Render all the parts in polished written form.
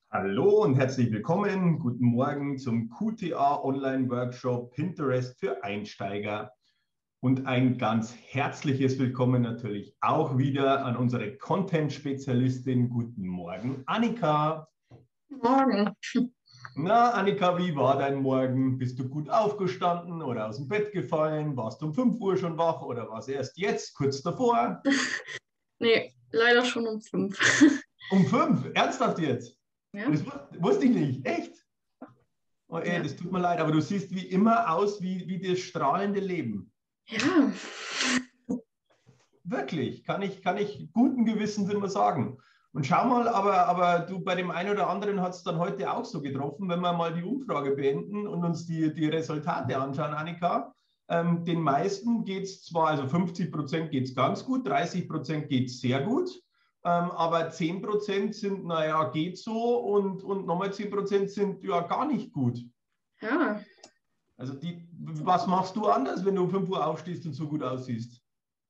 Hallo und herzlich willkommen. Guten Morgen zum QTA Online Workshop Pinterest für Einsteiger. Und ein ganz herzliches Willkommen natürlich auch wieder an unsere Content-Spezialistin. Guten Morgen, Annika. Morgen. Na, Annika, wie war dein Morgen? Bist du gut aufgestanden oder aus dem Bett gefallen? Warst du um 5 Uhr schon wach oder war es erst jetzt, kurz davor? Nee, leider schon um 5. Um 5? Ernsthaft jetzt? Ja? Das wusste ich nicht. Echt? Oh, ey, Ja. das tut mir leid, aber du siehst wie immer aus wie das strahlende Leben. Ja. Wirklich, kann ich guten Gewissens immer sagen. Und schau mal, aber du, bei dem einen oder anderen hat es dann heute auch so getroffen, wenn wir mal die Umfrage beenden und uns die Resultate anschauen, Annika. Den meisten geht es zwar, also 50% geht es ganz gut, 30% geht es sehr gut, aber 10% sind, naja, geht so und nochmal 10% sind ja gar nicht gut. Ja. Also was machst du anders, wenn du um 5 Uhr aufstehst und so gut aussiehst?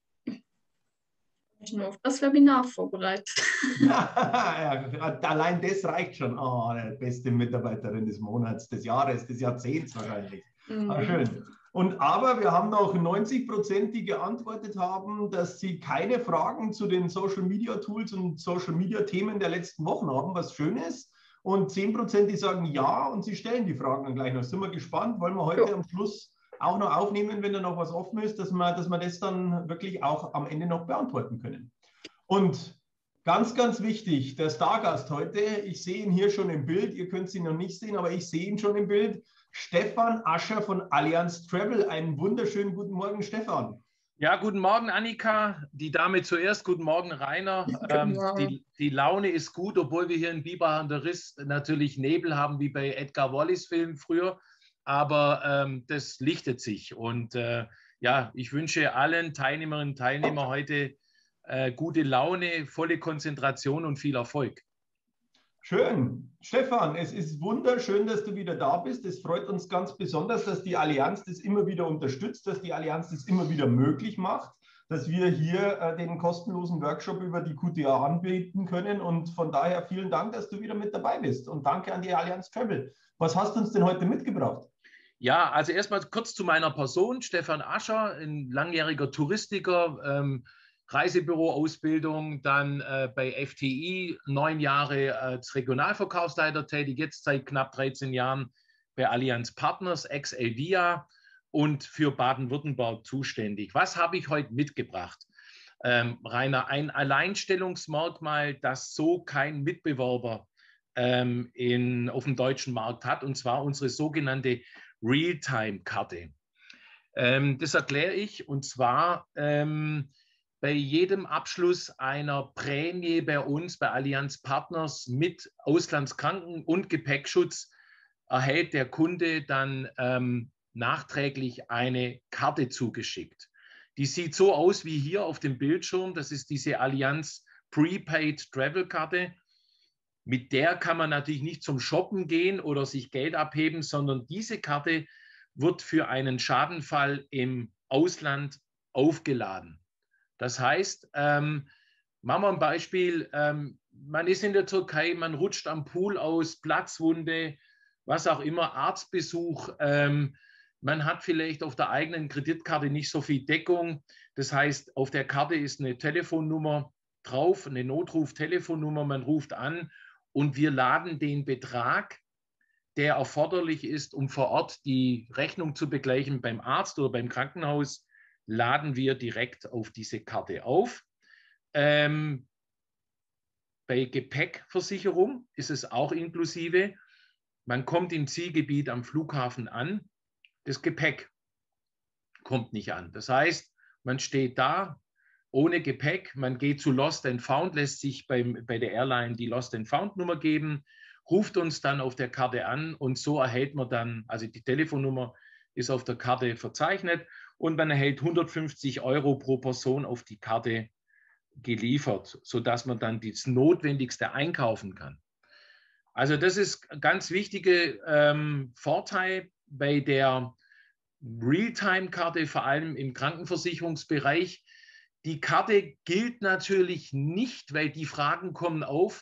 Ich bin nur auf das Webinar vorbereitet. Ja, allein das reicht schon. Oh, beste Mitarbeiterin des Monats, des Jahres, des Jahrzehnts wahrscheinlich. Ah, Mhm. schön. Aber wir haben noch 90%, die geantwortet haben, dass sie keine Fragen zu den Social Media Tools und Social Media Themen der letzten Wochen haben, was schön ist. Und 10%, die sagen ja und sie stellen die Fragen dann gleich noch. Sind wir gespannt, wollen wir heute Jo. am Schluss auch noch aufnehmen, wenn da noch was offen ist, dass wir das dann wirklich auch am Ende noch beantworten können. Und ganz, ganz wichtig, der Stargast heute, ich sehe ihn hier schon im Bild, ihr könnt ihn noch nicht sehen, aber ich sehe ihn schon im Bild. Stefan Ascher von Allianz Travel. Einen wunderschönen guten Morgen, Stefan. Ja, guten Morgen, Annika. Die Dame zuerst. Guten Morgen, Rainer. Guten Morgen. Die Laune ist gut, obwohl wir hier in Biber an der Riss natürlich Nebel haben, wie bei Edgar Wallace Film früher. Aber das lichtet sich. Und ja, ich wünsche allen Teilnehmerinnen und Teilnehmern heute gute Laune, volle Konzentration und viel Erfolg. Schön. Stefan, es ist wunderschön, dass du wieder da bist. Es freut uns ganz besonders, dass die Allianz das immer wieder unterstützt, dass die Allianz das immer wieder möglich macht, dass wir hier den kostenlosen Workshop über die QTA anbieten können. Und von daher vielen Dank, dass du wieder mit dabei bist. Und danke an die Allianz Travel. Was hast du uns denn heute mitgebracht? Ja, also erstmal kurz zu meiner Person. Stefan Ascher, ein langjähriger Touristiker, Reisebüro-Ausbildung, dann bei FTI 9 Jahre als Regionalverkaufsleiter tätig, jetzt seit knapp 13 Jahren bei Allianz Partners, ex-Elvia und für Baden-Württemberg zuständig. Was habe ich heute mitgebracht? Rainer, ein Alleinstellungsmerkmal, das so kein Mitbewerber auf dem deutschen Markt hat, und zwar unsere sogenannte Realtime-Karte. Das erkläre ich, und zwar bei jedem Abschluss einer Prämie bei uns, bei Allianz Partners mit Auslandskranken- und Gepäckschutz, erhält der Kunde dann nachträglich eine Karte zugeschickt. Die sieht so aus wie hier auf dem Bildschirm. Das ist diese Allianz Prepaid Travel Karte. Mit der kann man natürlich nicht zum Shoppen gehen oder sich Geld abheben, sondern diese Karte wird für einen Schadenfall im Ausland aufgeladen. Das heißt, machen wir ein Beispiel, man ist in der Türkei, man rutscht am Pool aus, Platzwunde, was auch immer, Arztbesuch, man hat vielleicht auf der eigenen Kreditkarte nicht so viel Deckung. Das heißt, auf der Karte ist eine Telefonnummer drauf, eine Notruf-Telefonnummer, man ruft an und wir laden den Betrag, der erforderlich ist, um vor Ort die Rechnung zu begleichen beim Arzt oder beim Krankenhaus, laden wir direkt auf diese Karte auf. Bei Gepäckversicherung ist es auch inklusive. Man kommt im Zielgebiet am Flughafen an, das Gepäck kommt nicht an. Das heißt, man steht da ohne Gepäck, man geht zu Lost and Found, lässt sich bei der Airline die Lost and Found Nummer geben, ruft uns dann auf der Karte an und so erhält man dann, also die Telefonnummer ist auf der Karte verzeichnet und man erhält 150 € pro Person auf die Karte geliefert, sodass man dann das Notwendigste einkaufen kann. Also das ist ein ganz wichtiger Vorteil bei der Realtime-Karte, vor allem im Krankenversicherungsbereich. Die Karte gilt natürlich nicht, weil die Fragen kommen auf,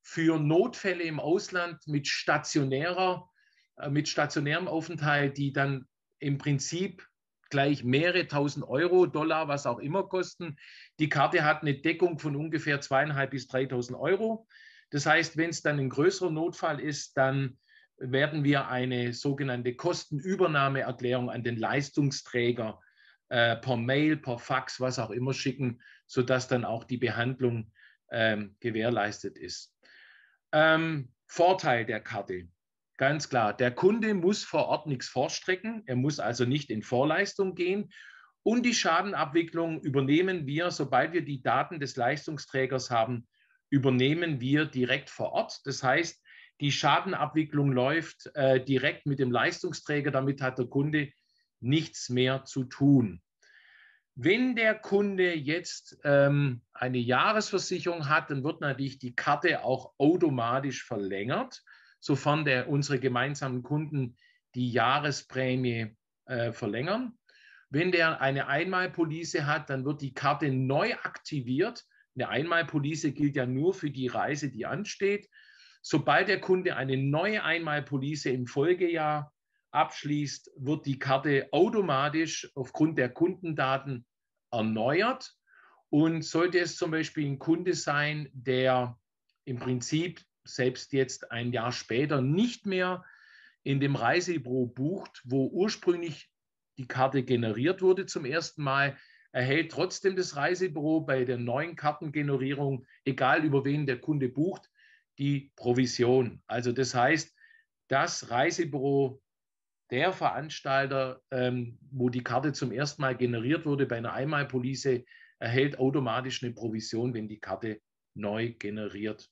für Notfälle im Ausland mit stationärem Aufenthalt, die dann im Prinzip gleich mehrere tausend Euro, Dollar, was auch immer kosten. Die Karte hat eine Deckung von ungefähr 2.500 bis 3.000 Euro. Das heißt, wenn es dann ein größerer Notfall ist, dann werden wir eine sogenannte Kostenübernahmeerklärung an den Leistungsträger per Mail, per Fax, was auch immer schicken, sodass dann auch die Behandlung gewährleistet ist. Vorteil der Karte. Ganz klar, der Kunde muss vor Ort nichts vorstrecken, er muss also nicht in Vorleistung gehen und die Schadenabwicklung übernehmen wir, sobald wir die Daten des Leistungsträgers haben, übernehmen wir direkt vor Ort. Das heißt, die Schadenabwicklung läuft direkt mit dem Leistungsträger, damit hat der Kunde nichts mehr zu tun. Wenn der Kunde jetzt eine Jahresversicherung hat, dann wird natürlich die Karte auch automatisch verlängert, sofern unsere gemeinsamen Kunden die Jahresprämie verlängern. Wenn der eine Einmalpolice hat, dann wird die Karte neu aktiviert. Eine Einmalpolice gilt ja nur für die Reise, die ansteht. Sobald der Kunde eine neue Einmalpolice im Folgejahr abschließt, wird die Karte automatisch aufgrund der Kundendaten erneuert. Und sollte es zum Beispiel ein Kunde sein, der im Prinzip selbst jetzt ein Jahr später nicht mehr in dem Reisebüro bucht, wo ursprünglich die Karte generiert wurde zum ersten Mal, erhält trotzdem das Reisebüro bei der neuen Kartengenerierung, egal über wen der Kunde bucht, die Provision. Also das heißt, das Reisebüro, der Veranstalter, wo die Karte zum ersten Mal generiert wurde bei einer Einmalpolice, erhält automatisch eine Provision, wenn die Karte neu generiert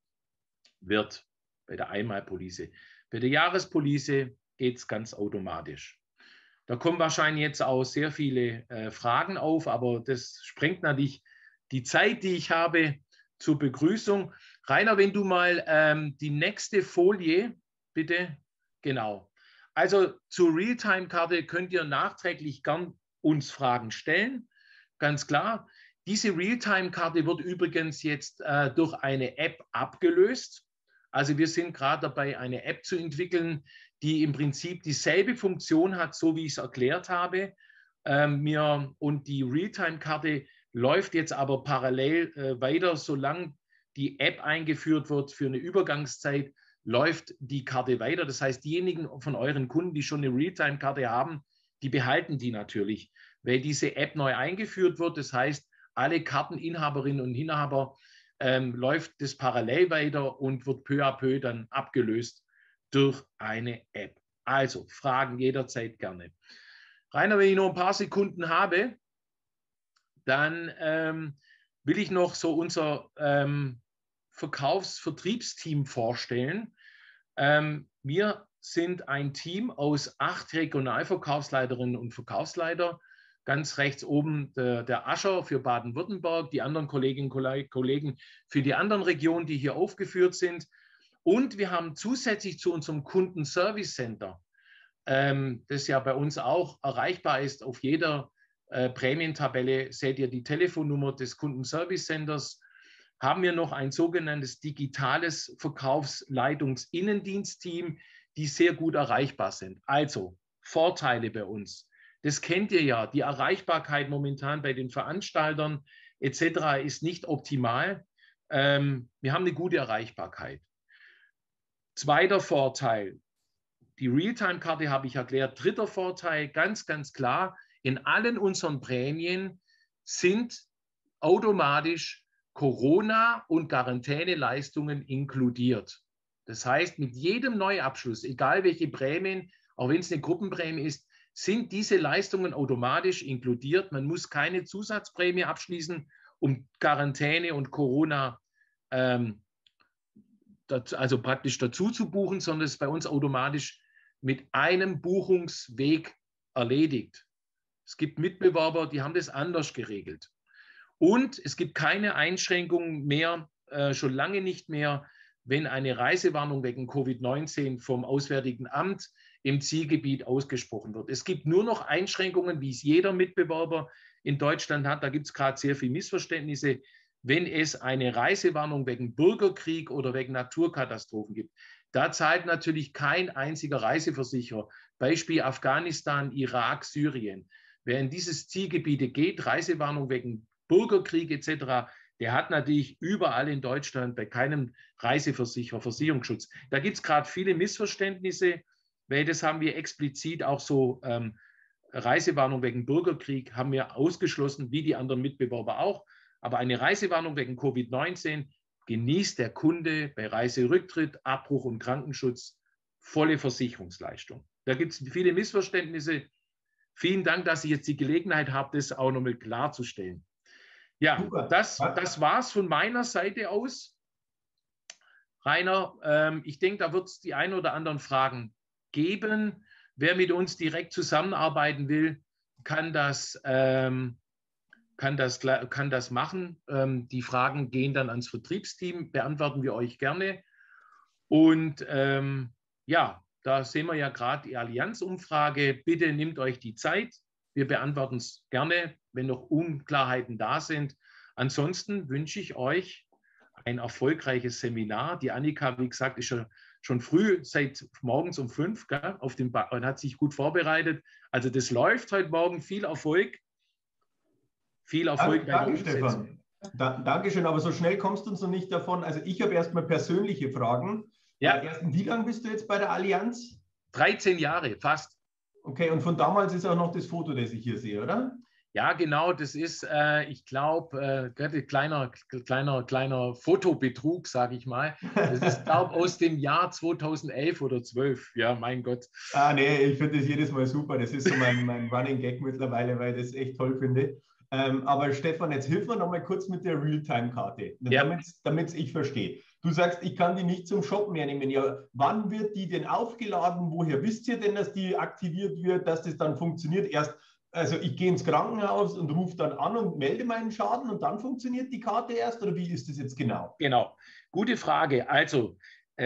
wird bei der Einmalpolice. Bei der Jahrespolice geht es ganz automatisch. Da kommen wahrscheinlich jetzt auch sehr viele Fragen auf, aber das sprengt natürlich die Zeit, die ich habe zur Begrüßung. Rainer, wenn du mal die nächste Folie, bitte, genau. Also zur Realtime-Karte könnt ihr nachträglich gern uns Fragen stellen, ganz klar. Diese Realtime-Karte wird übrigens jetzt durch eine App abgelöst. Also wir sind gerade dabei, eine App zu entwickeln, die im Prinzip dieselbe Funktion hat, so wie ich es erklärt habe. Und die Realtime-Karte läuft jetzt aber parallel weiter, solange die App eingeführt wird für eine Übergangszeit, läuft die Karte weiter. Das heißt, diejenigen von euren Kunden, die schon eine Realtime-Karte haben, die behalten die natürlich, weil diese App neu eingeführt wird. Das heißt, alle Karteninhaberinnen und Inhaber läuft das parallel weiter und wird peu à peu dann abgelöst durch eine App. Also Fragen jederzeit gerne. Rainer, wenn ich noch ein paar Sekunden habe, dann will ich noch so unser Vertriebsteam vorstellen. Wir sind ein Team aus 8 Regionalverkaufsleiterinnen und Verkaufsleiter. Ganz rechts oben der Ascher für Baden-Württemberg, die anderen Kolleginnen und Kollegen für die anderen Regionen, die hier aufgeführt sind. Und wir haben zusätzlich zu unserem Kundenservice Center, das ja bei uns auch erreichbar ist, auf jeder Prämientabelle seht ihr die Telefonnummer des Kundenservice Centers, haben wir noch ein sogenanntes digitales Verkaufsleitungsinnendienstteam, die sehr gut erreichbar sind. Also Vorteile bei uns. Das kennt ihr ja, die Erreichbarkeit momentan bei den Veranstaltern etc. ist nicht optimal. Wir haben eine gute Erreichbarkeit. Zweiter Vorteil, die Realtime-Karte habe ich erklärt. Dritter Vorteil, ganz, ganz klar, in allen unseren Prämien sind automatisch Corona- und Quarantäneleistungen inkludiert. Das heißt, mit jedem Neuabschluss, egal welche Prämien, auch wenn es eine Gruppenprämie ist, sind diese Leistungen automatisch inkludiert. Man muss keine Zusatzprämie abschließen, um Quarantäne und Corona also praktisch dazu zu buchen, sondern es ist bei uns automatisch mit einem Buchungsweg erledigt. Es gibt Mitbewerber, die haben das anders geregelt. Und es gibt keine Einschränkungen mehr, schon lange nicht mehr, wenn eine Reisewarnung wegen Covid-19 vom Auswärtigen Amt im Zielgebiet ausgesprochen wird. Es gibt nur noch Einschränkungen, wie es jeder Mitbewerber in Deutschland hat. Da gibt es gerade sehr viele Missverständnisse. wenn es eine Reisewarnung wegen Bürgerkrieg oder wegen Naturkatastrophen gibt. Da zahlt natürlich kein einziger Reiseversicherer. Beispiel Afghanistan, Irak, Syrien. Wer in dieses Zielgebiete geht, Reisewarnung wegen Bürgerkrieg etc., der hat natürlich überall in Deutschland bei keinem Reiseversicherer Versicherungsschutz. Da gibt es gerade viele Missverständnisse, weil das haben wir explizit auch so Reisewarnung wegen Bürgerkrieg haben wir ausgeschlossen, wie die anderen Mitbewerber auch. Aber eine Reisewarnung wegen Covid-19 genießt der Kunde bei Reiserücktritt, Abbruch und Krankenschutz volle Versicherungsleistung. Da gibt es viele Missverständnisse. Vielen Dank, dass ich jetzt die Gelegenheit habe, das auch nochmal klarzustellen. Ja, das war es von meiner Seite aus. Rainer, ich denke, da wird es die ein oder anderen Fragen geben. Wer mit uns direkt zusammenarbeiten will, kann das machen. Die Fragen gehen dann ans Vertriebsteam, beantworten wir euch gerne. Und ja, da sehen wir ja gerade die Allianz-Umfrage. Bitte nehmt euch die Zeit. Wir beantworten es gerne, wenn noch Unklarheiten da sind. Ansonsten wünsche ich euch ein erfolgreiches Seminar. Die Annika, wie gesagt, ist schon früh, seit morgens um 5 auf dem und hat sich gut vorbereitet. Also das läuft heute Morgen. Viel Erfolg. Viel Erfolg bei der Umsetzung. Dankeschön, aber so schnell kommst du uns noch nicht davon. Also ich habe erstmal persönliche Fragen. Ja. Wie lange bist du jetzt bei der Allianz? 13 Jahre, fast. Okay, und von damals ist auch noch das Foto, das ich hier sehe, oder? Ja, genau, das ist, ich glaube, kleiner Fotobetrug, sage ich mal. Das ist, glaube ich, aus dem Jahr 2011 oder 12. Ja, mein Gott. Nee, ich finde das jedes Mal super. Das ist so mein Running Gag mittlerweile, weil ich das echt toll finde. Aber Stefan, jetzt hilf mir noch mal kurz mit der Realtime-Karte, ja. damit ich verstehe. Du sagst, ich kann die nicht zum Shoppen mehr nehmen. Ja, wann wird die denn aufgeladen? Woher wisst ihr denn, dass die aktiviert wird, dass das dann funktioniert? Also ich gehe ins Krankenhaus und rufe dann an und melde meinen Schaden und dann funktioniert die Karte erst? Oder wie ist das jetzt genau? Genau, gute Frage. Also,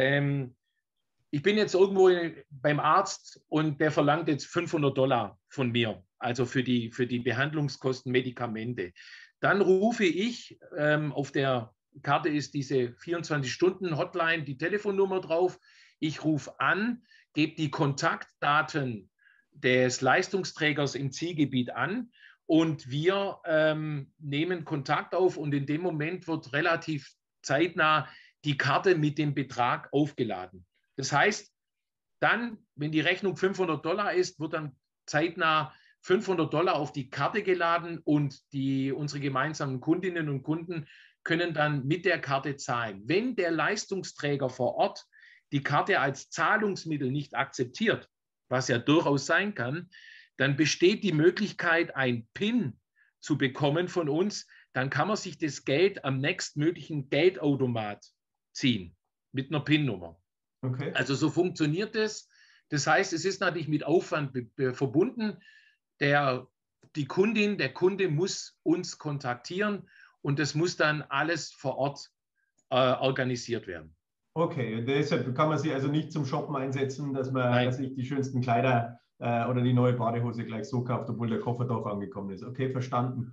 ich bin jetzt irgendwo beim Arzt und der verlangt jetzt $500 von mir, also für die Behandlungskosten, Medikamente. Dann rufe ich, auf der Karte ist diese 24-Stunden-Hotline, die Telefonnummer drauf. Ich rufe an, gebe die Kontaktdaten des Leistungsträgers im Zielgebiet an und wir nehmen Kontakt auf und in dem Moment wird relativ zeitnah die Karte mit dem Betrag aufgeladen. Das heißt, dann, wenn die Rechnung $500 ist, wird dann zeitnah $500 auf die Karte geladen und unsere gemeinsamen Kundinnen und Kunden können dann mit der Karte zahlen. Wenn der Leistungsträger vor Ort die Karte als Zahlungsmittel nicht akzeptiert, was ja durchaus sein kann, dann besteht die Möglichkeit, ein PIN zu bekommen von uns. Dann kann man sich das Geld am nächstmöglichen Geldautomat ziehen mit einer PIN-Nummer. Okay. Also so funktioniert es. Das heißt, es ist natürlich mit Aufwand verbunden. Der Kunde muss uns kontaktieren und das muss dann alles vor Ort organisiert werden. Okay, deshalb kann man sie also nicht zum Shoppen einsetzen, dass ich die schönsten Kleider oder die neue Badehose gleich so kauft, obwohl der Koffer doch angekommen ist. Okay, verstanden.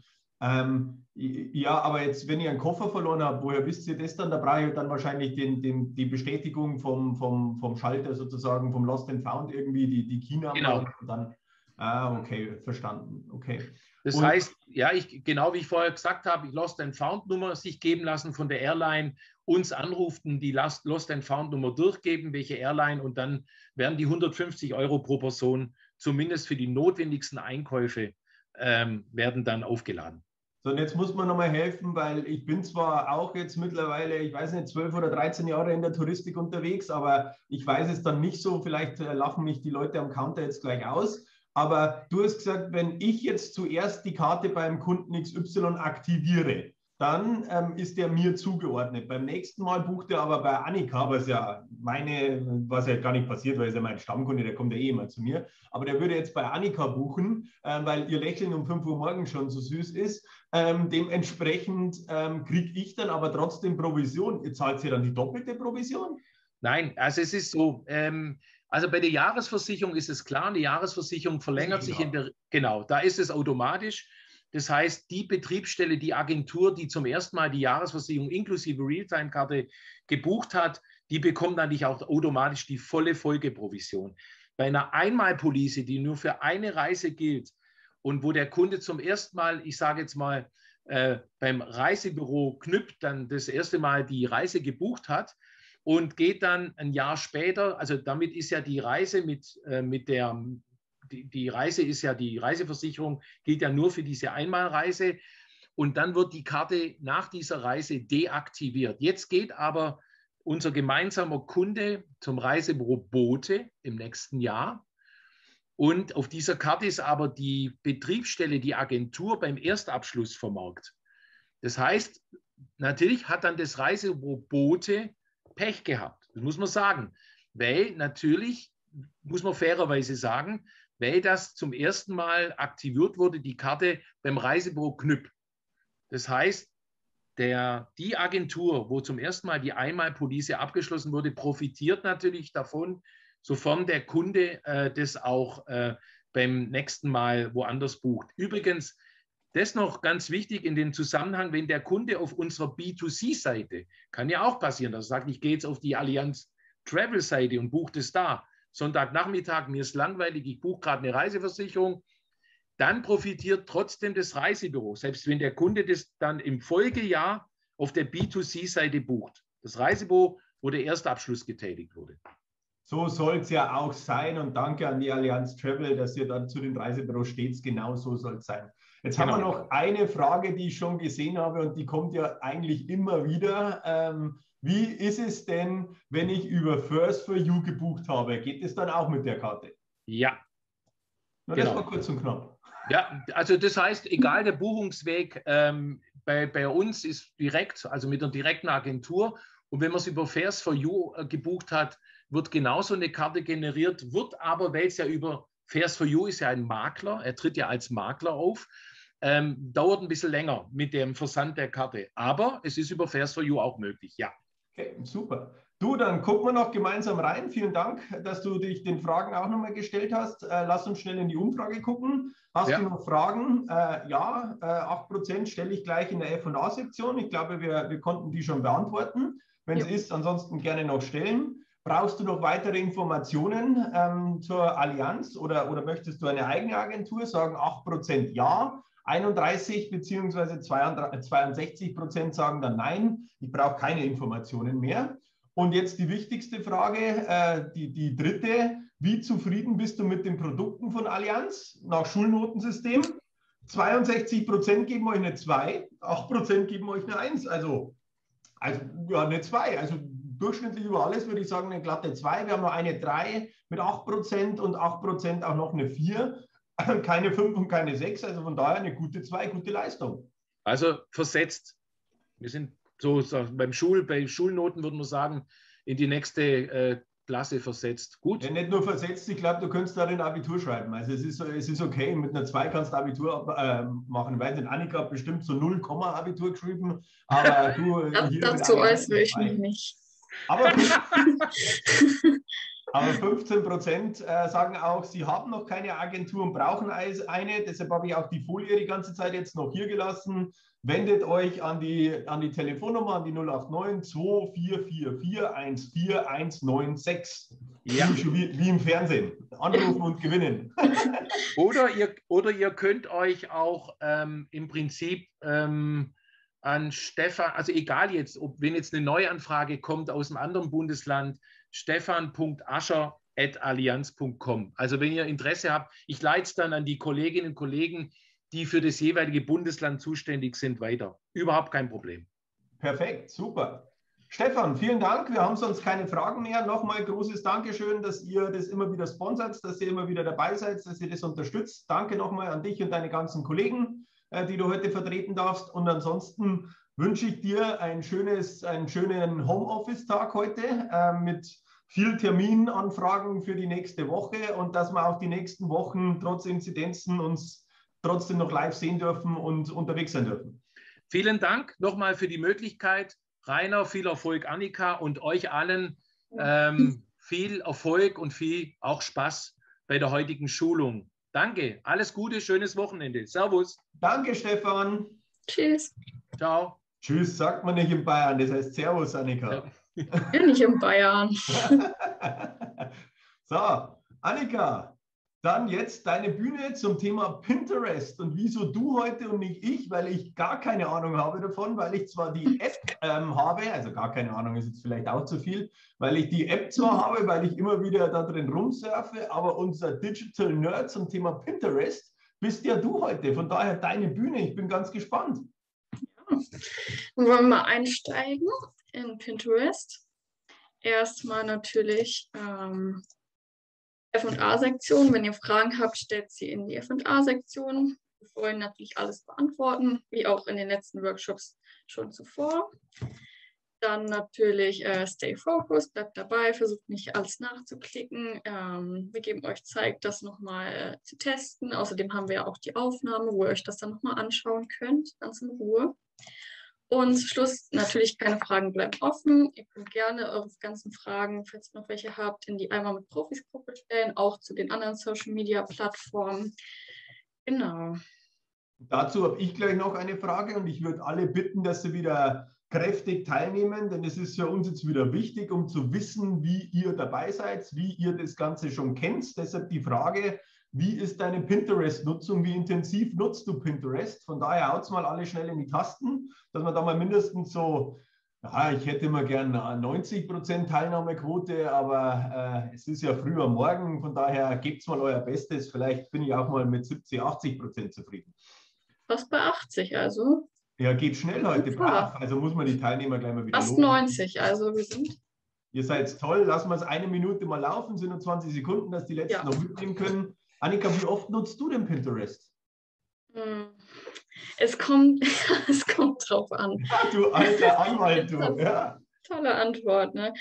Ja, aber jetzt, wenn ich einen Koffer verloren habe, woher wisst ihr das dann? Da brauche ich dann wahrscheinlich die Bestätigung vom Schalter sozusagen, vom Lost and Found irgendwie, die China. Genau. Und dann, okay, verstanden. Okay. Das heißt, ja, genau wie ich vorher gesagt habe, Lost and Found Nummer sich geben lassen von der Airline, uns anrufen, die Lost and Found Nummer durchgeben, welche Airline, und dann werden die 150 € pro Person zumindest für die notwendigsten Einkäufe werden dann aufgeladen. So, und jetzt muss man nochmal helfen, weil ich bin zwar auch jetzt mittlerweile, ich weiß nicht, 12 oder 13 Jahre in der Touristik unterwegs, aber ich weiß es dann nicht so, vielleicht lachen mich die Leute am Counter jetzt gleich aus. Aber du hast gesagt, wenn ich jetzt zuerst die Karte beim Kunden XY aktiviere, dann ist der mir zugeordnet. Beim nächsten Mal bucht er aber bei Annika, was ja gar nicht passiert, weil er ist ja mein Stammkunde, der kommt ja eh immer zu mir. Aber der würde jetzt bei Annika buchen, weil ihr Lächeln um 5 Uhr morgens schon so süß ist. Dementsprechend kriege ich dann aber trotzdem Provision. Ihr zahlt ja dann die doppelte Provision? Nein, also es ist so, also bei der Jahresversicherung ist es klar, eine Jahresversicherung verlängert sich genau, da ist es automatisch. Das heißt, die Betriebsstelle, die Agentur, die zum ersten Mal die Jahresversicherung inklusive Realtime-Karte gebucht hat, die bekommt natürlich auch automatisch die volle Folgeprovision. Bei einer Einmalpolice, die nur für eine Reise gilt und wo der Kunde zum ersten Mal, ich sage jetzt mal, beim Reisebüro Knüpp dann das erste Mal die Reise gebucht hat und geht dann ein Jahr später, also damit ist ja die Reise die Reise ist ja, die Reiseversicherung gilt ja nur für diese Einmalreise und dann wird die Karte nach dieser Reise deaktiviert. Jetzt geht aber unser gemeinsamer Kunde zum Reisebüro Bote im nächsten Jahr und auf dieser Karte ist aber die Betriebsstelle, die Agentur beim Erstabschluss vermerkt. Das heißt, natürlich hat dann das Reisebüro Bote Pech gehabt. Das muss man sagen, weil natürlich, muss man fairerweise sagen, weil das zum ersten Mal aktiviert wurde, die Karte beim Reisebüro Knüpp. Das heißt, die Agentur, wo zum ersten Mal die Einmalpolice abgeschlossen wurde, profitiert natürlich davon, sofern der Kunde das auch beim nächsten Mal woanders bucht. Übrigens, das noch ganz wichtig in dem Zusammenhang, wenn der Kunde auf unserer B2C-Seite, kann ja auch passieren, dass er sagt, ich gehe jetzt auf die Allianz Travel-Seite und buche das da. Sonntagnachmittag, mir ist langweilig, ich buche gerade eine Reiseversicherung, dann profitiert trotzdem das Reisebüro, selbst wenn der Kunde das dann im Folgejahr auf der B2C-Seite bucht. Das Reisebüro, wo der Erstabschluss getätigt wurde. So soll es ja auch sein und danke an die Allianz Travel, dass ihr dann zu den Reisebüros steht. Genau so soll es sein. Jetzt haben wir noch eine Frage, die ich schon gesehen habe und die kommt ja eigentlich immer wieder. Wie ist es denn, wenn ich über First for You gebucht habe? Geht es dann auch mit der Karte? Ja. Na, das war kurz und knapp. Ja, also das heißt, egal der Buchungsweg, bei uns ist direkt, also mit einer direkten Agentur. Und wenn man es über First for You gebucht hat, wird genauso eine Karte generiert, wird aber, weil es ja über First for You ist ja ein Makler, er tritt ja als Makler auf, dauert ein bisschen länger mit dem Versand der Karte. Aber es ist über First for You auch möglich, ja. Okay, super. Du, dann gucken wir noch gemeinsam rein. Vielen Dank, dass du dich den Fragen auch nochmal gestellt hast. Lass uns schnell in die Umfrage gucken. Hast du noch Fragen? Ja, 8% stelle ich gleich in der F&A-Sektion. Ich glaube, wir konnten die schon beantworten. Wenn es ist, ansonsten gerne noch stellen. Brauchst du noch weitere Informationen zur Allianz oder möchtest du eine eigene Agentur? Sagen 8% ja. 31 bzw. 62% sagen dann nein, ich brauche keine Informationen mehr. Und jetzt die wichtigste Frage, die dritte, wie zufrieden bist du mit den Produkten von Allianz nach Schulnotensystem? 62% geben euch eine 2, 8% geben euch eine 1, also ja, eine 2, also durchschnittlich über alles würde ich sagen eine glatte 2. Wir haben noch eine 3 mit 8% und 8% auch noch eine 4. Keine 5 und keine 6, also von daher eine gute 2, gute Leistung. Also versetzt. Wir sind so bei Schulnoten würde man sagen, in die nächste Klasse versetzt. Gut. Ja, nicht nur versetzt, ich glaube, du könntest darin Abitur schreiben. Also es ist okay, mit einer 2 kannst du Abitur machen. Ich weiß nicht, Annika hat bestimmt so 0, Abitur geschrieben, aber du... Dazu äußere ich mich nicht. Aber 15% sagen auch, sie haben noch keine Agentur und brauchen eine. Deshalb habe ich auch die Folie die ganze Zeit jetzt noch hier gelassen. Wendet euch an die Telefonnummer, an die 089 2444 14196. Ja. Wie im Fernsehen. Anrufen und gewinnen. Oder ihr könnt euch auch im Prinzip an Stefan, also egal jetzt, wenn jetzt eine Neuanfrage kommt aus einem anderen Bundesland, stefan.ascher@allianz.com. Also wenn ihr Interesse habt, ich leite es dann an die Kolleginnen und Kollegen, die für das jeweilige Bundesland zuständig sind, weiter. Überhaupt kein Problem. Perfekt, super. Stefan, vielen Dank. Wir haben sonst keine Fragen mehr. Nochmal großes Dankeschön, dass ihr das immer wieder sponsert, dass ihr immer wieder dabei seid, dass ihr das unterstützt. Danke nochmal an dich und deine ganzen Kollegen, die du heute vertreten darfst. Und ansonsten wünsche ich dir einen schönen Homeoffice-Tag heute mit viel Terminanfragen für die nächste Woche und dass wir auch die nächsten Wochen trotz Inzidenzen uns trotzdem noch live sehen dürfen und unterwegs sein dürfen. Vielen Dank nochmal für die Möglichkeit. Rainer, viel Erfolg, Annika, und euch allen viel Erfolg und viel auch Spaß bei der heutigen Schulung. Danke, alles Gute, schönes Wochenende. Servus. Danke, Stefan. Tschüss. Ciao. Tschüss, sagt man nicht in Bayern, das heißt Servus, Annika. Bin ich in Bayern. So, Annika, dann jetzt deine Bühne zum Thema Pinterest. Und wieso du heute und nicht ich? Weil ich gar keine Ahnung habe davon, weil ich zwar die App habe, also gar keine Ahnung ist jetzt vielleicht auch zu viel, weil ich die App zwar habe, weil ich immer wieder da drin rumsurfe, aber unser Digital Nerd zum Thema Pinterest bist ja du heute. Von daher deine Bühne, ich bin ganz gespannt. Ja. Wollen wir mal einsteigen in Pinterest? Erstmal natürlich F&A-Sektion. Wenn ihr Fragen habt, stellt sie in die F&A-Sektion. Wir wollen natürlich alles beantworten, wie auch in den letzten Workshops schon zuvor. Dann natürlich Stay Focused, bleibt dabei, versucht nicht alles nachzuklicken. Wir geben euch Zeit, das nochmal zu testen. Außerdem haben wir ja auch die Aufnahme, wo ihr euch das dann nochmal anschauen könnt, ganz in Ruhe. Und zum Schluss natürlich keine Fragen bleiben offen. Ihr könnt gerne eure ganzen Fragen, falls ihr noch welche habt, in die Einmal mit Profis-Gruppe stellen, auch zu den anderen Social-Media-Plattformen. Genau. Dazu habe ich gleich noch eine Frage und ich würde alle bitten, dass sie wieder kräftig teilnehmen, denn es ist für uns jetzt wieder wichtig, um zu wissen, wie ihr dabei seid, wie ihr das Ganze schon kennt. Deshalb die Frage, wie ist deine Pinterest-Nutzung? Wie intensiv nutzt du Pinterest? Von daher haut's mal alle schnell in die Tasten, dass man da mal mindestens so, ja, ich hätte immer gern 90% Teilnahmequote, aber es ist ja früh am Morgen, von daher gebt's mal euer Bestes. Vielleicht bin ich auch mal mit 70, 80% zufrieden. Fast bei 80, also. Ja, geht schnell heute, brav. Also muss man die Teilnehmer gleich mal wieder fast loben. 90, also wir sind. Ihr seid toll, lassen wir es eine Minute mal laufen, sind nur 20 Sekunden, dass die letzten noch mitnehmen können. Annika, wie oft nutzt du denn Pinterest? Es kommt drauf an. Ja, du alter Anwalt, du. Ja. Tolle Antwort, ne?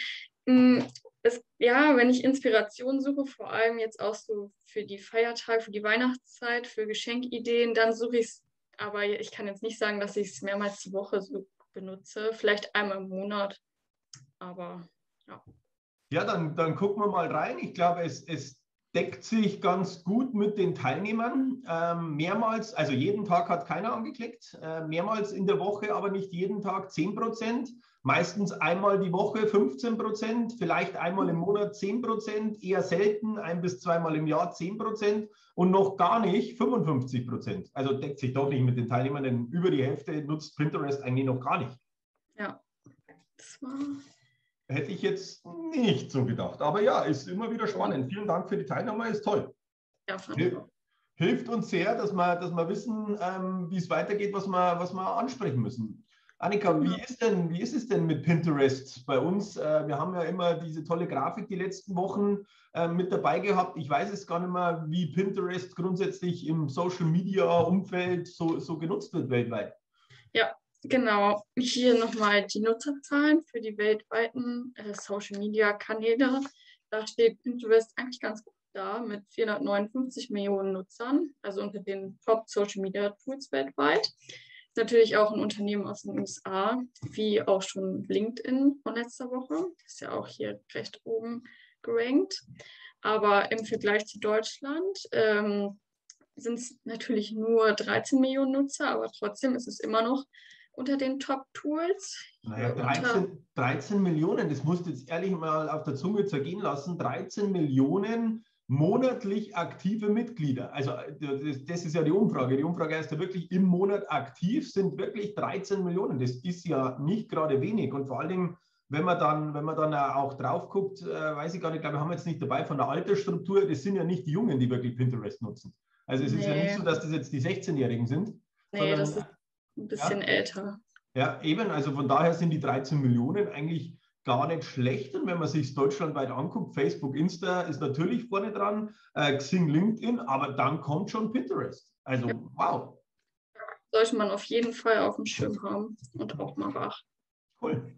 Wenn ich Inspiration suche, vor allem jetzt auch so für die Feiertage, für die Weihnachtszeit, für Geschenkideen, dann suche ich es, aber ich kann jetzt nicht sagen, dass ich es mehrmals die Woche so benutze, vielleicht einmal im Monat, aber ja. Ja, dann gucken wir mal rein. Ich glaube, es deckt sich ganz gut mit den Teilnehmern. Mehrmals, also jeden Tag hat keiner angeklickt, mehrmals in der Woche, aber nicht jeden Tag 10%. Meistens einmal die Woche 15%, vielleicht einmal im Monat 10%, eher selten, 1- bis 2-mal im Jahr 10% und noch gar nicht 55%. Also deckt sich doch nicht mit den Teilnehmern, denn über die Hälfte nutzt Pinterest eigentlich noch gar nicht. Ja, das war... Hätte ich jetzt nicht so gedacht. Aber ja, ist immer wieder spannend. Vielen Dank für die Teilnahme, ist toll. Ja, Hilft uns sehr, dass wir wissen, wie es weitergeht, was wir ansprechen müssen. Annika, wie ist es denn mit Pinterest bei uns? Wir haben ja immer diese tolle Grafik die letzten Wochen mit dabei gehabt. Ich weiß es gar nicht mehr, wie Pinterest grundsätzlich im Social-Media-Umfeld so genutzt wird weltweit. Ja, genau. Hier nochmal die Nutzerzahlen für die weltweiten Social-Media-Kanäle. Da steht Pinterest eigentlich ganz gut da mit 459 Millionen Nutzern, also unter den Top-Social-Media-Tools weltweit. Natürlich auch ein Unternehmen aus den USA, wie auch schon LinkedIn von letzter Woche. Ist ja auch hier recht oben gerankt. Aber im Vergleich zu Deutschland sind es natürlich nur 13 Millionen Nutzer, aber trotzdem ist es immer noch unter den Top-Tools. Naja, 13 Millionen, das musst du jetzt ehrlich mal auf der Zunge zergehen lassen. 13 Millionen monatlich aktive Mitglieder. Also das ist ja die Umfrage. Die Umfrage heißt ja wirklich, im Monat aktiv sind wirklich 13 Millionen. Das ist ja nicht gerade wenig. Und vor allen Dingen, wenn man dann auch drauf guckt, weiß ich gar nicht, glaube, wir haben jetzt nicht dabei von der Altersstruktur, das sind ja nicht die Jungen, die wirklich Pinterest nutzen. Also es ist ja nicht so, dass das jetzt die 16-Jährigen sind. Nee, sondern, das ist ein bisschen älter. Ja, eben. Also von daher sind die 13 Millionen eigentlich gar nicht schlecht. Und wenn man sich deutschlandweit anguckt, Facebook, Insta ist natürlich vorne dran, Xing, LinkedIn, aber dann kommt schon Pinterest. Also wow. Sollte man auf jeden Fall auf dem Schirm haben und auch mal beachten. Cool.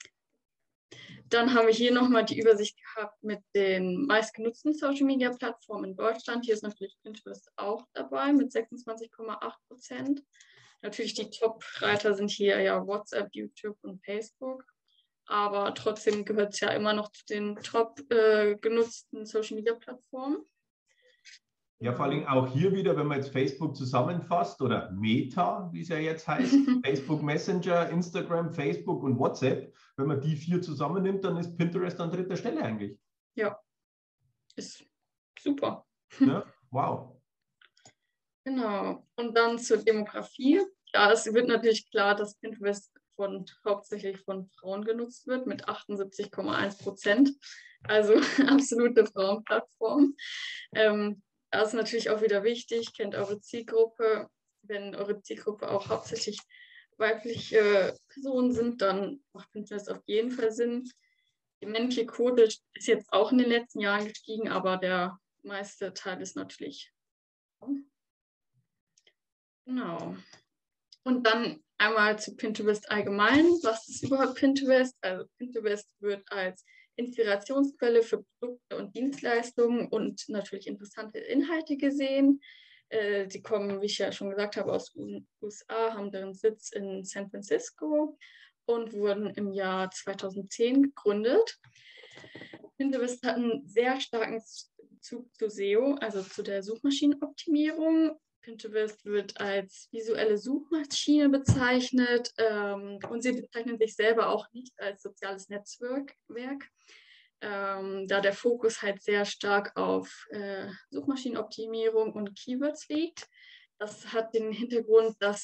Dann haben wir hier nochmal die Übersicht gehabt mit den meistgenutzten Social-Media-Plattformen in Deutschland. Hier ist natürlich Pinterest auch dabei mit 26,8%. Natürlich die Top-Reiter sind hier ja WhatsApp, YouTube und Facebook. Aber trotzdem gehört es ja immer noch zu den top genutzten Social-Media-Plattformen. Ja, vor allem auch hier wieder, wenn man jetzt Facebook zusammenfasst oder Meta, wie es ja jetzt heißt, Facebook Messenger, Instagram, Facebook und WhatsApp, wenn man die 4 zusammennimmt, dann ist Pinterest an 3. Stelle eigentlich. Ja, ist super. Ja, wow. Genau. Und dann zur Demografie. Ja, es wird natürlich klar, dass Pinterest hauptsächlich von Frauen genutzt wird mit 78,1%. Also absolute Frauenplattform. Da ist natürlich auch wieder wichtig, kennt eure Zielgruppe. Wenn eure Zielgruppe auch hauptsächlich weibliche Personen sind, dann macht Pinterest auf jeden Fall Sinn. Die männliche Quote ist jetzt auch in den letzten Jahren gestiegen, aber der meiste Teil ist natürlich. Genau. Und dann einmal zu Pinterest allgemein. Was ist überhaupt Pinterest? Also Pinterest wird als Inspirationsquelle für Produkte und Dienstleistungen und natürlich interessante Inhalte gesehen. Die kommen, wie ich ja schon gesagt habe, aus den USA, haben deren Sitz in San Francisco und wurden im Jahr 2010 gegründet. Pinterest hat einen sehr starken Bezug zu SEO, also zu der Suchmaschinenoptimierung. Pinterest wird als visuelle Suchmaschine bezeichnet und sie bezeichnen sich selber auch nicht als soziales Netzwerk, da der Fokus halt sehr stark auf Suchmaschinenoptimierung und Keywords liegt. Das hat den Hintergrund, dass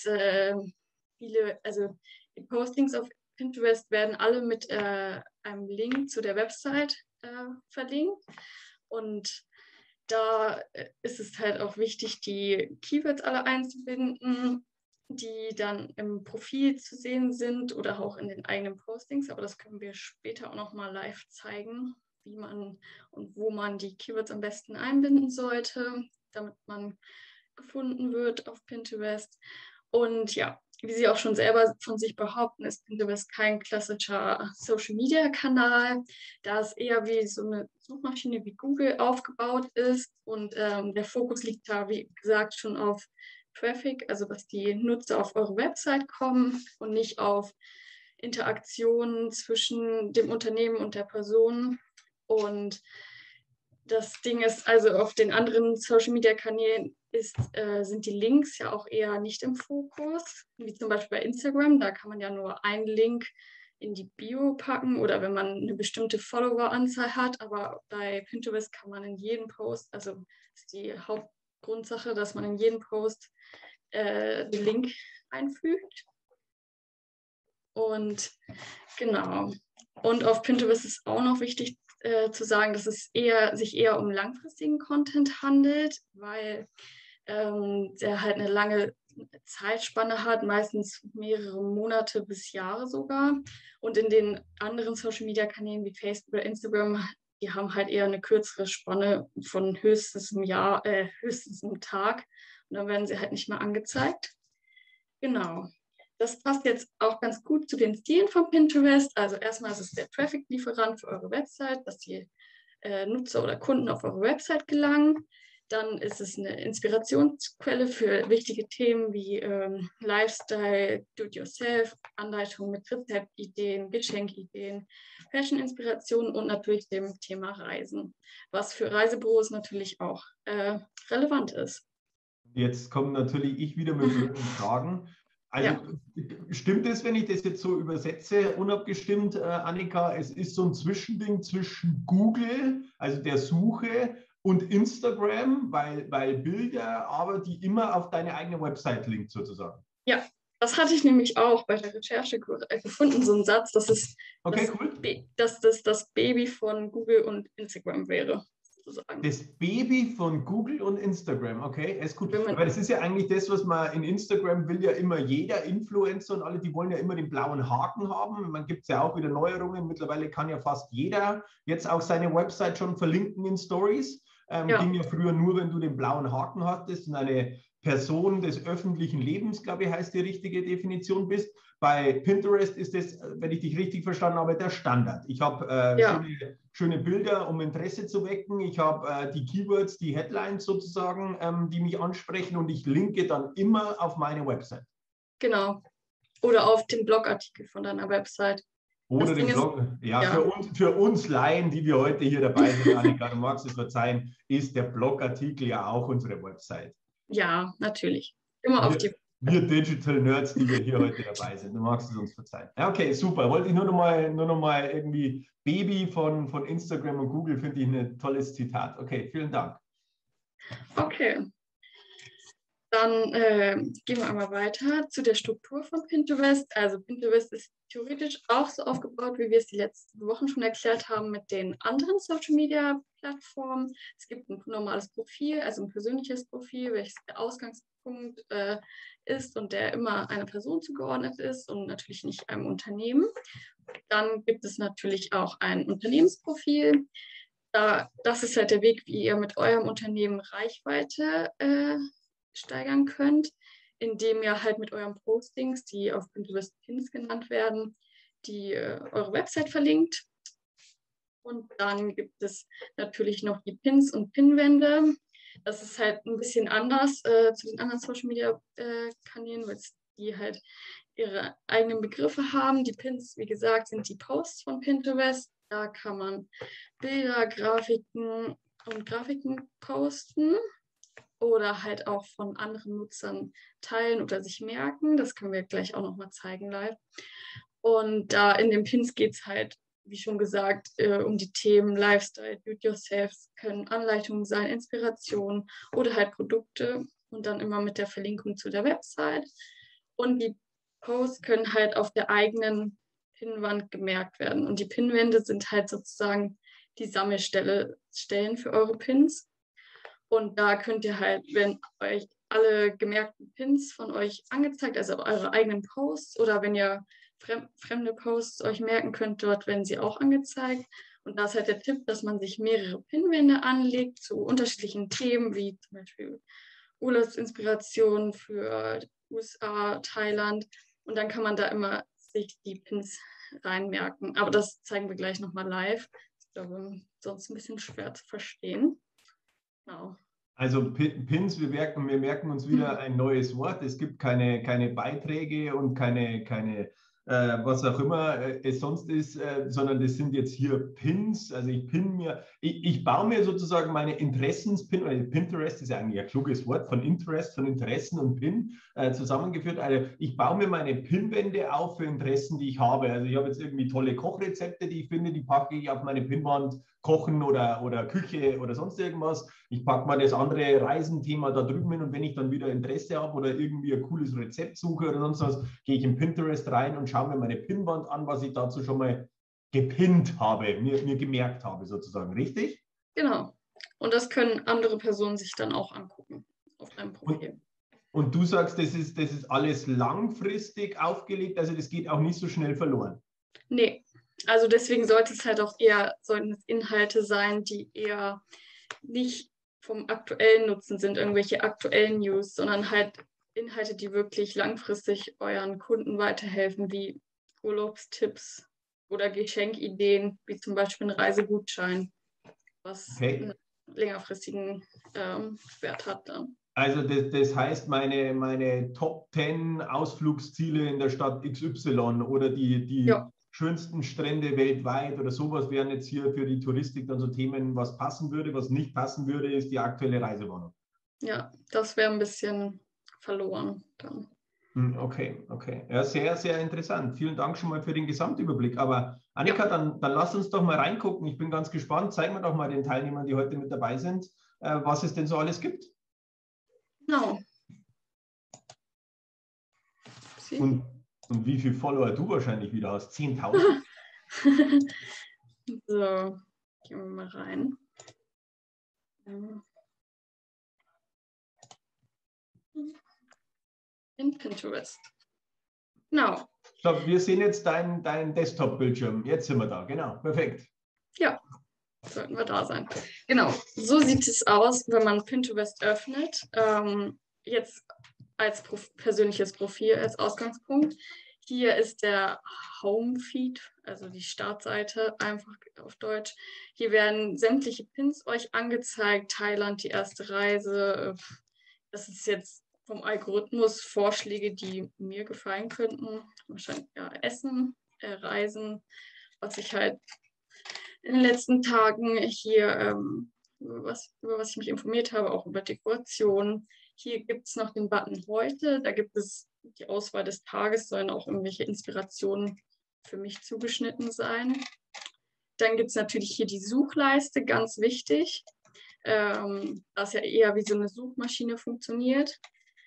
die Postings auf Pinterest werden alle mit einem Link zu der Website verlinkt und da ist es halt auch wichtig, die Keywords alle einzubinden, die dann im Profil zu sehen sind oder auch in den eigenen Postings. Aber das können wir später auch nochmal live zeigen, wie man und wo man die Keywords am besten einbinden sollte, damit man gefunden wird auf Pinterest. Und ja, wie Sie auch schon selber von sich behaupten, ist Pinterest kein klassischer Social-Media-Kanal, da es eher wie so eine Suchmaschine wie Google aufgebaut ist. Und der Fokus liegt da, wie gesagt, schon auf Traffic, also dass die Nutzer auf eure Website kommen und nicht auf Interaktionen zwischen dem Unternehmen und der Person. Und das Ding ist, also auf den anderen Social-Media-Kanälen sind die Links ja auch eher nicht im Fokus, wie zum Beispiel bei Instagram. Da kann man ja nur einen Link in die Bio packen oder wenn man eine bestimmte Follower-Anzahl hat. Aber bei Pinterest kann man in jedem Post, also ist die Hauptgrundsache, dass man in jedem Post den Link einfügt. Und genau. Und auf Pinterest ist auch noch wichtig zu sagen, dass es sich eher um langfristigen Content handelt, weil der halt eine lange Zeitspanne hat, meistens mehrere Monate bis Jahre sogar. Und in den anderen Social-Media-Kanälen wie Facebook oder Instagram, die haben halt eher eine kürzere Spanne von höchstens einem Jahr, höchstens einem Tag. Und dann werden sie halt nicht mehr angezeigt. Genau. Das passt jetzt auch ganz gut zu den Stilen von Pinterest. Also erstmal ist es der Traffic-Lieferant für eure Website, dass die Nutzer oder Kunden auf eure Website gelangen. Dann ist es eine Inspirationsquelle für wichtige Themen wie Lifestyle, Do-it-yourself, Anleitungen mit Rezeptideen, Geschenkideen, Fashion-Inspirationen und natürlich dem Thema Reisen, was für Reisebüros natürlich auch relevant ist. Jetzt komme natürlich ich wieder mit blöden Fragen. Also ja. Stimmt es, wenn ich das jetzt so übersetze, unabgestimmt, Annika, es ist so ein Zwischending zwischen Google, also der Suche, und Instagram, weil Bilder, aber die immer auf deine eigene Website linkt sozusagen. Ja, das hatte ich nämlich auch bei der Recherche gefunden, so einen Satz, dass es okay, cool. dass das Baby von Google und Instagram wäre. Sozusagen. Das Baby von Google und Instagram, okay, ist gut. Aber das ist ja eigentlich das, was man in Instagram will ja immer jeder Influencer und alle, die wollen ja immer den blauen Haken haben. Man gibt es ja auch wieder Neuerungen. Mittlerweile kann ja fast jeder jetzt auch seine Website schon verlinken in Stories. Ging ja früher nur, wenn du den blauen Haken hattest und eine Person des öffentlichen Lebens, glaube ich, heißt die richtige Definition bist. Bei Pinterest ist das, wenn ich dich richtig verstanden habe, der Standard. Ich habe schöne Bilder, um Interesse zu wecken. Ich habe die Keywords, die Headlines sozusagen, die mich ansprechen und ich linke dann immer auf meine Website. Genau. Oder auf den Blogartikel von deiner Website. Oder den Blog. Ja, ja. Für uns Laien, die wir heute hier dabei sind, Annika, du magst es verzeihen, ist der Blogartikel ja auch unsere Website. Ja, natürlich. Immer auf die. Wir Digital Nerds, die wir hier heute dabei sind. Du magst es uns verzeihen. Ja, okay, super. Wollte ich nur noch mal irgendwie Baby von Instagram und Google, finde ich ein tolles Zitat. Okay, vielen Dank. Okay. Dann gehen wir einmal weiter zu der Struktur von Pinterest. Also Pinterest ist theoretisch auch so aufgebaut, wie wir es die letzten Wochen schon erklärt haben mit den anderen Social-Media-Plattformen. Es gibt ein normales Profil, also ein persönliches Profil, welches der Ausgangspunkt ist und der immer einer Person zugeordnet ist und natürlich nicht einem Unternehmen. Dann gibt es natürlich auch ein Unternehmensprofil. Das ist halt der Weg, wie ihr mit eurem Unternehmen Reichweite steigern könnt, indem ihr halt mit euren Postings, die auf Pinterest Pins genannt werden, eure Website verlinkt. Und dann gibt es natürlich noch die Pins und Pinwände. Das ist halt ein bisschen anders zu den anderen Social Media Kanälen, weil die halt ihre eigenen Begriffe haben. Die Pins, wie gesagt, sind die Posts von Pinterest. Da kann man Bilder, Grafiken posten. Oder halt auch von anderen Nutzern teilen oder sich merken. Das können wir gleich auch nochmal zeigen live. Und da in den Pins geht es halt, wie schon gesagt, um die Themen Lifestyle, Do-it-yourself, können Anleitungen sein, Inspiration oder halt Produkte und dann immer mit der Verlinkung zu der Website. Und die Posts können halt auf der eigenen Pinwand gemerkt werden. Und die Pinwände sind halt sozusagen die Sammelstellen für eure Pins. Und da könnt ihr halt, wenn euch alle gemerkten Pins von euch angezeigt, also eure eigenen Posts oder wenn ihr fremde Posts euch merken könnt, dort werden sie auch angezeigt. Und da ist halt der Tipp, dass man sich mehrere Pinwände anlegt zu unterschiedlichen Themen, wie zum Beispiel Urlaubsinspiration für USA, Thailand. Und dann kann man da immer sich die Pins reinmerken. Aber das zeigen wir gleich nochmal live. Ich glaube, sonst ein bisschen schwer zu verstehen. Genau. Also Pins, wir merken uns wieder ein neues Wort. Es gibt keine Beiträge und keine was auch immer es sonst ist, sondern das sind jetzt hier Pins. Also ich baue mir sozusagen meine Interessenspin, also Pinterest ist ja eigentlich ein kluges Wort von Interest, von Interessen und Pin zusammengeführt. Also ich baue mir meine Pinwände auf für Interessen, die ich habe. Also ich habe jetzt irgendwie tolle Kochrezepte, die ich finde, die packe ich auf meine Pinwand. Kochen oder Küche oder sonst irgendwas. Ich packe mal das andere Reisenthema da drüben hin und wenn ich dann wieder Interesse habe oder irgendwie ein cooles Rezept suche oder sonst was, gehe ich in Pinterest rein und schaue mir meine Pinnwand an, was ich dazu schon mal gepinnt habe, mir gemerkt habe sozusagen, richtig? Genau. Und das können andere Personen sich dann auch angucken auf deinem Profil. Und du sagst, das ist alles langfristig aufgelegt, also das geht auch nicht so schnell verloren? Nee. Also deswegen sollten es Inhalte sein, die eher nicht vom aktuellen Nutzen sind, irgendwelche aktuellen News, sondern halt Inhalte, die wirklich langfristig euren Kunden weiterhelfen, wie Urlaubstipps oder Geschenkideen, wie zum Beispiel ein Reisegutschein, was einen längerfristigen Wert hat dann. Also das heißt, meine Top 10 Ausflugsziele in der Stadt XY oder die schönsten Strände weltweit oder sowas wären jetzt hier für die Touristik dann so Themen, was passen würde, was nicht passen würde, ist die aktuelle Reisewarnung. Ja, das wäre ein bisschen verloren dann. Okay. Ja, sehr, sehr interessant. Vielen Dank schon mal für den Gesamtüberblick. Aber Annika, dann lass uns doch mal reingucken. Ich bin ganz gespannt. Zeigen wir doch mal den Teilnehmern, die heute mit dabei sind, was es denn so alles gibt. Genau. Und wie viele Follower du wahrscheinlich wieder hast? 10.000? So, gehen wir mal rein. In Pinterest. Genau. So, wir sehen jetzt deinen Desktop-Bildschirm. Jetzt sind wir da. Genau, perfekt. Ja, sollten wir da sein. Genau, so sieht es aus, wenn man Pinterest öffnet. Jetzt als persönliches Profil, als Ausgangspunkt. Hier ist der Home-Feed, also die Startseite, einfach auf Deutsch. Hier werden sämtliche Pins euch angezeigt. Thailand, die erste Reise. Das ist jetzt vom Algorithmus Vorschläge, die mir gefallen könnten. Wahrscheinlich Essen, Reisen, was ich halt in den letzten Tagen hier, über was ich mich informiert habe, auch über Dekoration. Hier gibt es noch den Button heute, da gibt es die Auswahl des Tages, sollen auch irgendwelche Inspirationen für mich zugeschnitten sein. Dann gibt es natürlich hier die Suchleiste, ganz wichtig, das ja eher wie so eine Suchmaschine funktioniert.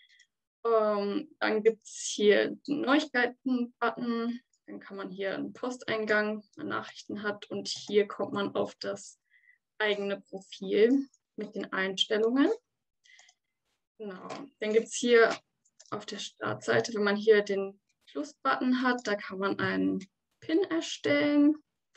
Dann gibt es hier den Neuigkeiten-Button, dann kann man hier einen Posteingang, wenn man Nachrichten hat und hier kommt man auf das eigene Profil mit den Einstellungen. Genau. Dann gibt es hier auf der Startseite, wenn man hier den Plus-Button hat, da kann man einen Pin erstellen.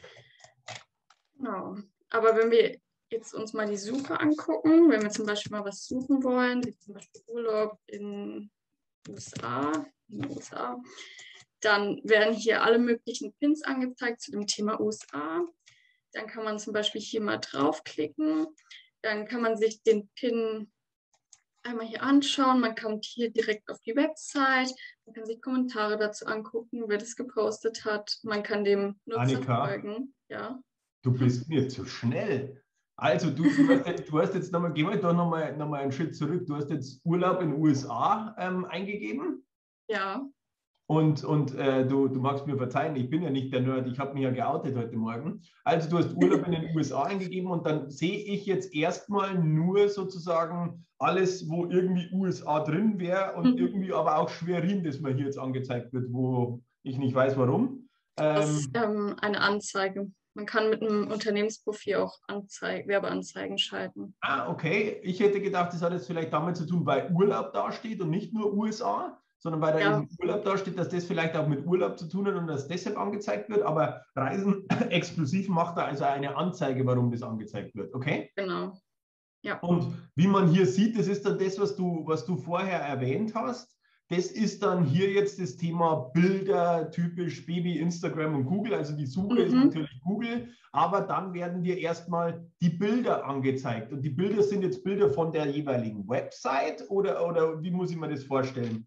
Genau. Aber wenn wir jetzt uns mal die Suche angucken, wenn wir zum Beispiel mal was suchen wollen, wie zum Beispiel Urlaub in den USA, dann werden hier alle möglichen Pins angezeigt zu dem Thema USA. Dann kann man zum Beispiel hier mal draufklicken. Dann kann man sich den Pin einmal hier anschauen. Man kommt hier direkt auf die Website. Man kann sich Kommentare dazu angucken, wer das gepostet hat. Man kann dem Nutzer Annika, folgen. Ja. du bist mir zu schnell. Also du hast jetzt nochmal, gehen wir da nochmal einen Schritt zurück. Du hast jetzt Urlaub in den USA eingegeben. Ja. Und du magst mir verzeihen, ich bin ja nicht der Nerd, ich habe mich ja geoutet heute Morgen. Also du hast Urlaub in den USA eingegeben und dann sehe ich jetzt erstmal nur sozusagen alles, wo irgendwie USA drin wäre und irgendwie aber auch Schwerin, das mir hier jetzt angezeigt wird, wo ich nicht weiß, warum. Das ist eine Anzeige. Man kann mit einem Unternehmensprofil auch Werbeanzeigen schalten. Ah, okay. Ich hätte gedacht, das hat jetzt vielleicht damit zu tun, weil Urlaub dasteht und nicht nur USA, sondern weil da eben Urlaub dasteht, dass das vielleicht auch mit Urlaub zu tun hat und das deshalb angezeigt wird. Aber Reisen exklusiv macht da also eine Anzeige, warum das angezeigt wird. Okay? Genau. Ja. Und wie man hier sieht, das ist dann das, was du vorher erwähnt hast. Das ist dann hier jetzt das Thema Bilder, typisch Baby, Instagram und Google. Also die Suche ist natürlich Google, aber dann werden dir erstmal die Bilder angezeigt. Und die Bilder sind jetzt Bilder von der jeweiligen Website oder wie muss ich mir das vorstellen?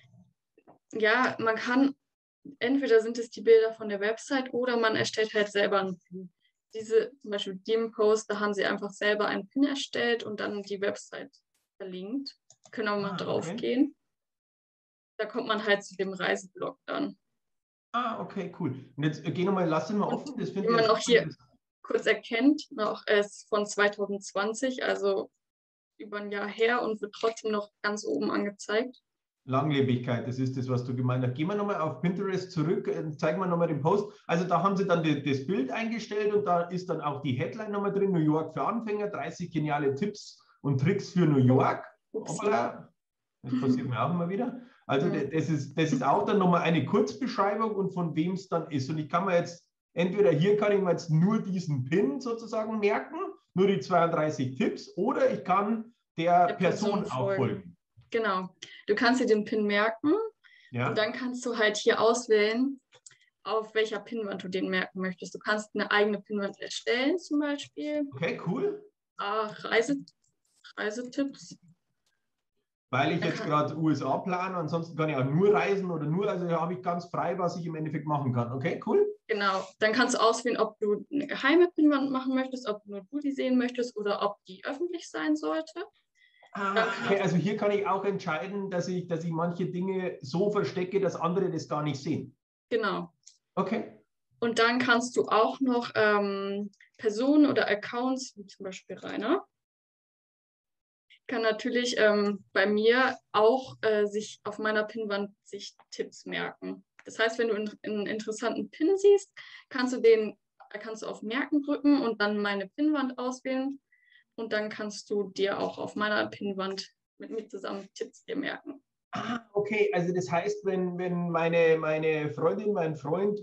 Ja, man kann, entweder sind es die Bilder von der Website oder man erstellt halt selber einen Pin. Zum Beispiel dem Post, da haben sie einfach selber einen Pin erstellt und dann die Website verlinkt. Können auch mal drauf gehen. Da kommt man halt zu dem Reiseblog dann. Ah, okay, cool. Und jetzt gehen wir mal, lass ihn mal offen. Das wie man auch hier kurz erkennt, es ist von 2020, also über ein Jahr her und wird trotzdem noch ganz oben angezeigt. Langlebigkeit, das ist das, was du gemeint hast. Gehen wir nochmal auf Pinterest zurück, zeigen wir nochmal den Post. Also da haben sie dann das Bild eingestellt und da ist dann auch die Headline nochmal drin, New York für Anfänger, 30 geniale Tipps und Tricks für New York. Hoppala. Das passiert mir auch immer wieder. Also das ist auch dann nochmal eine Kurzbeschreibung und von wem es dann ist. Und ich kann mir jetzt, entweder hier kann ich mir jetzt nur diesen Pin sozusagen merken, nur die 32 Tipps, oder ich kann der Person auch folgen. Genau. Du kannst dir den Pin merken und dann kannst du halt hier auswählen, auf welcher Pinwand du den merken möchtest. Du kannst eine eigene Pinwand erstellen zum Beispiel. Okay, cool. Reisetipps. Weil ich jetzt gerade USA plane, ansonsten kann ich auch nur reisen oder nur, also habe ich ganz frei, was ich im Endeffekt machen kann. Okay, cool. Genau, dann kannst du auswählen, ob du eine geheime Pinwand machen möchtest, ob nur du die sehen möchtest oder ob die öffentlich sein sollte. Okay, also hier kann ich auch entscheiden, dass ich manche Dinge so verstecke, dass andere das gar nicht sehen. Genau. Okay. Und dann kannst du auch noch Personen oder Accounts, wie zum Beispiel Rainer, kann natürlich bei mir auch sich auf meiner Pinwand sich Tipps merken. Das heißt, wenn du einen interessanten Pin siehst, kannst du auf Merken drücken und dann meine Pinwand auswählen. Und dann kannst du dir auch auf meiner Pinwand mit mir zusammen Tipps dir merken. Ah, okay, also das heißt, wenn meine Freundin, mein Freund,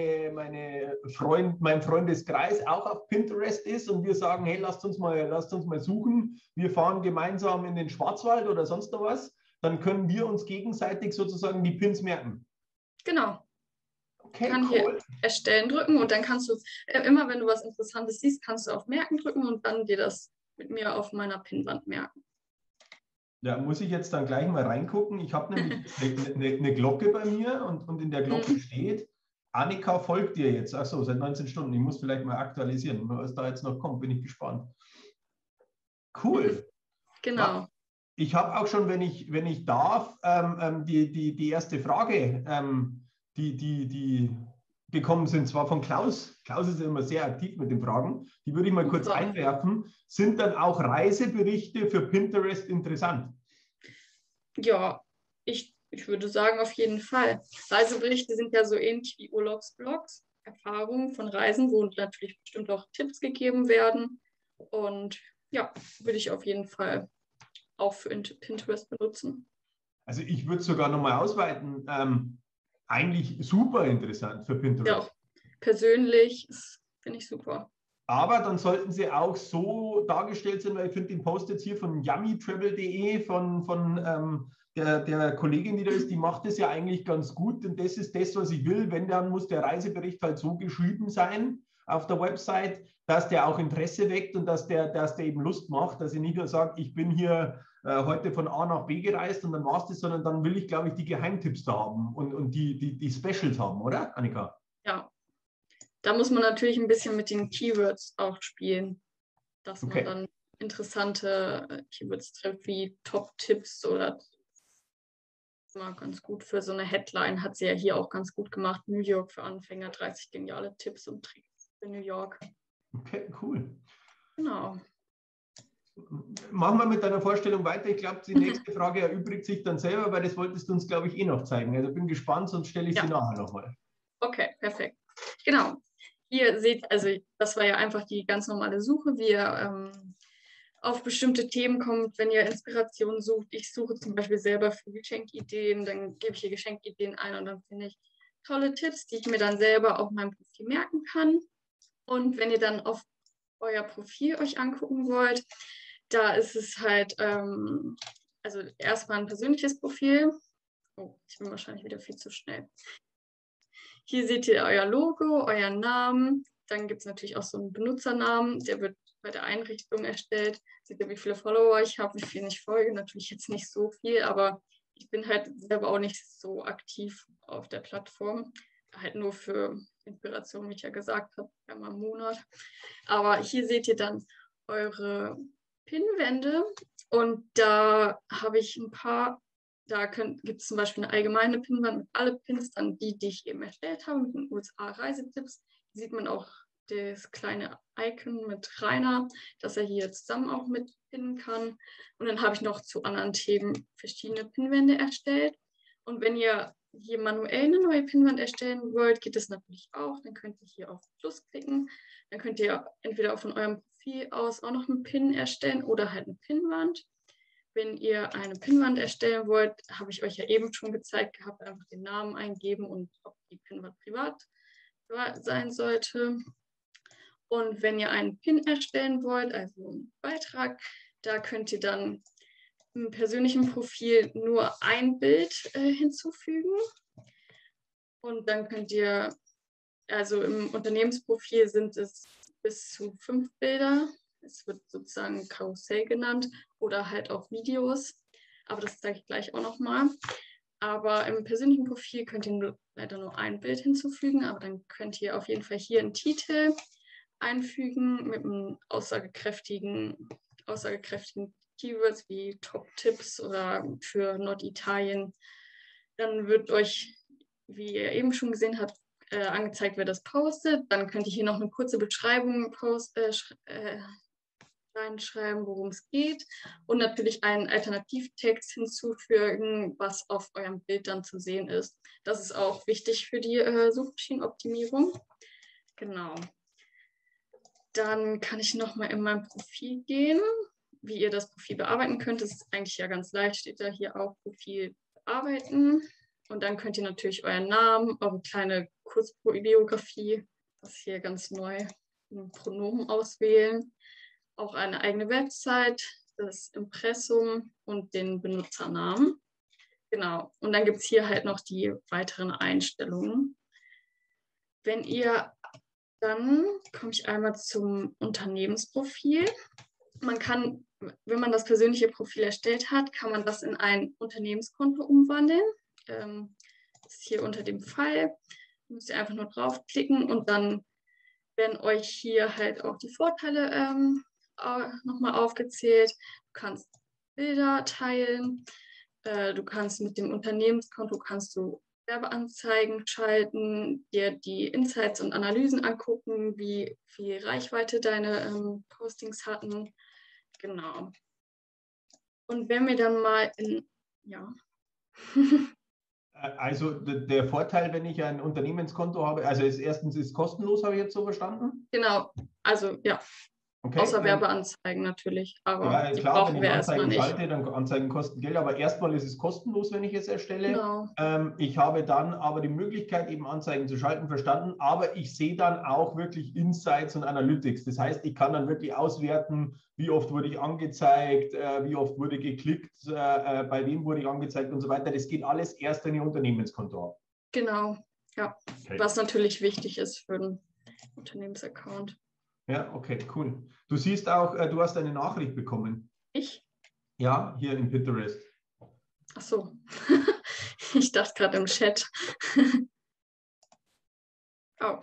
mein Freundeskreis auch auf Pinterest ist und wir sagen, hey, lasst uns mal suchen, wir fahren gemeinsam in den Schwarzwald oder sonst noch was, dann können wir uns gegenseitig sozusagen die Pins merken. Genau. Okay, kann cool. Hier erstellen drücken und dann kannst du, immer wenn du was Interessantes siehst, kannst du auf Merken drücken und dann dir das mit mir auf meiner Pinwand merken. Ja, muss ich jetzt dann gleich mal reingucken. Ich habe nämlich eine Glocke bei mir und in der Glocke steht Annika folgt dir jetzt. Achso, seit 19 Stunden. Ich muss vielleicht mal aktualisieren, was da jetzt noch kommt. Bin ich gespannt. Cool. Genau. Ich habe auch schon, wenn ich darf, die erste Frage, die gekommen sind, zwar von Klaus. Klaus ist ja immer sehr aktiv mit den Fragen. Die würde ich mal kurz einwerfen. Sind dann auch Reiseberichte für Pinterest interessant? Ja, ich würde sagen, auf jeden Fall. Reiseberichte sind ja so ähnlich wie Urlaubsblogs, Erfahrungen von Reisen, wo natürlich bestimmt auch Tipps gegeben werden. Und ja, würde ich auf jeden Fall auch für Pinterest benutzen. Also ich würde es sogar nochmal ausweiten. Eigentlich super interessant für Pinterest. Ja, auch persönlich finde ich super. Aber dann sollten sie auch so dargestellt sein, weil ich finde den Post jetzt hier von yummytravel.de von der Kollegin, die da ist, die macht es ja eigentlich ganz gut. Und das ist das, was ich will. Wenn, dann muss der Reisebericht halt so geschrieben sein auf der Website, dass der auch Interesse weckt und dass der eben Lust macht, dass ich nicht nur sage, ich bin hier heute von A nach B gereist und dann war es das, sondern dann will ich, glaube ich, die Geheimtipps da haben und die Specials haben, oder, Annika? Ja, da muss man natürlich ein bisschen mit den Keywords auch spielen, dass man dann interessante Keywords trifft, wie Top-Tipps oder immer ganz gut für so eine Headline, hat sie ja hier auch ganz gut gemacht. New York für Anfänger, 30 geniale Tipps und Tricks für New York. Okay, cool. Genau. Machen wir mit deiner Vorstellung weiter. Ich glaube, die nächste Frage erübrigt sich dann selber, weil das wolltest du uns, glaube ich, noch zeigen. Also bin gespannt, sonst stelle ich sie nachher nochmal. Okay, perfekt. Genau. Hier seht, also das war ja einfach die ganz normale Suche, wie ihr auf bestimmte Themen kommt, wenn ihr Inspiration sucht. Ich suche zum Beispiel selber für Geschenkideen, dann gebe ich hier Geschenkideen ein und dann finde ich tolle Tipps, die ich mir dann selber auf meinem Profil merken kann. Und wenn ihr dann auf euer Profil euch angucken wollt, da ist es halt, also erstmal ein persönliches Profil. Oh, ich bin wahrscheinlich wieder viel zu schnell. Hier seht ihr euer Logo, euren Namen. Dann gibt es natürlich auch so einen Benutzernamen, der wird bei der Einrichtung erstellt. Seht ihr, wie viele Follower ich habe, wie viel ich folge. Natürlich jetzt nicht so viel, aber ich bin halt selber auch nicht so aktiv auf der Plattform. Halt nur für Inspiration, wie ich ja gesagt habe, einmal im Monat. Aber hier seht ihr dann eure Pinwände und da habe ich ein paar. Da gibt es zum Beispiel eine allgemeine Pinwand mit alle Pins, dann die ich eben erstellt habe mit den USA-Reisetipps. Hier sieht man auch das kleine Icon mit Rainer, dass er hier zusammen auch mitpinnen kann. Und dann habe ich noch zu anderen Themen verschiedene Pinwände erstellt. Und wenn ihr hier manuell eine neue Pinwand erstellen wollt, geht das natürlich auch. Dann könnt ihr hier auf Plus klicken. Dann könnt ihr entweder auch von eurem Profil aus auch noch einen Pin erstellen oder halt eine Pinwand. Wenn ihr eine Pinwand erstellen wollt, habe ich euch ja eben schon gezeigt gehabt, einfach den Namen eingeben und ob die Pinwand privat sein sollte. Und wenn ihr einen Pin erstellen wollt, also einen Beitrag, da könnt ihr dann im persönlichen Profil nur ein Bild hinzufügen. Und dann könnt ihr, also im Unternehmensprofil sind es bis zu 5 Bilder. Es wird sozusagen Karussell genannt oder halt auch Videos. Aber das zeige ich gleich auch nochmal. Aber im persönlichen Profil könnt ihr leider nur ein Bild hinzufügen. Aber dann könnt ihr auf jeden Fall hier einen Titel einfügen mit einem aussagekräftigen Keywords wie Top-Tipps oder für Norditalien. Dann wird euch, wie ihr eben schon gesehen habt, angezeigt, wer das postet. Dann könnt ihr hier noch eine kurze Beschreibung reinschreiben, worum es geht und natürlich einen Alternativtext hinzufügen, was auf eurem Bild dann zu sehen ist. Das ist auch wichtig für die Suchmaschinenoptimierung. Genau. Dann kann ich nochmal in mein Profil gehen, wie ihr das Profil bearbeiten könnt. Das ist eigentlich ja ganz leicht, steht da hier auch Profil bearbeiten. Und dann könnt ihr natürlich euren Namen, eure kleine Kurzbiografie, das ist hier ganz neu, ein Pronomen auswählen. Auch eine eigene Website, das Impressum und den Benutzernamen. Genau. Und dann gibt es hier halt noch die weiteren Einstellungen. Dann komme ich einmal zum Unternehmensprofil. Man kann, wenn man das persönliche Profil erstellt hat, kann man das in ein Unternehmenskonto umwandeln. Das ist hier unter dem Pfeil. Müsst ihr einfach nur draufklicken und dann werden euch hier halt auch die Vorteile nochmal aufgezählt. Du kannst Bilder teilen, du kannst mit dem Unternehmenskonto kannst du Werbeanzeigen schalten, dir die Insights und Analysen angucken, wie viel Reichweite deine Postings hatten. Genau. Und wenn wir dann mal ja. Also der Vorteil, wenn ich ein Unternehmenskonto habe, also erstens ist es kostenlos, habe ich jetzt so verstanden? Genau, also ja. Okay. Außer Werbeanzeigen natürlich, aber Ja, die klar, wenn brauchen ich wir erstmal Anzeigen nicht. schalte, dann Anzeigen kosten Geld, aber erstmal ist es kostenlos, wenn ich es erstelle. Genau. Ich habe dann aber die Möglichkeit, eben Anzeigen zu schalten, verstanden, aber ich sehe dann auch wirklich Insights und Analytics. Das heißt, ich kann dann wirklich auswerten, wie oft wurde ich angezeigt, wie oft wurde geklickt, bei wem wurde ich angezeigt und so weiter. Das geht alles erst, wenn ich ein Unternehmenskonto habe. Genau, ja. Okay. Was natürlich wichtig ist für einen Unternehmensaccount. Ja, okay, cool. Du siehst auch, du hast eine Nachricht bekommen. Ich? Ja, hier in Pinterest. Ach so. Ich dachte gerade im Chat. Oh.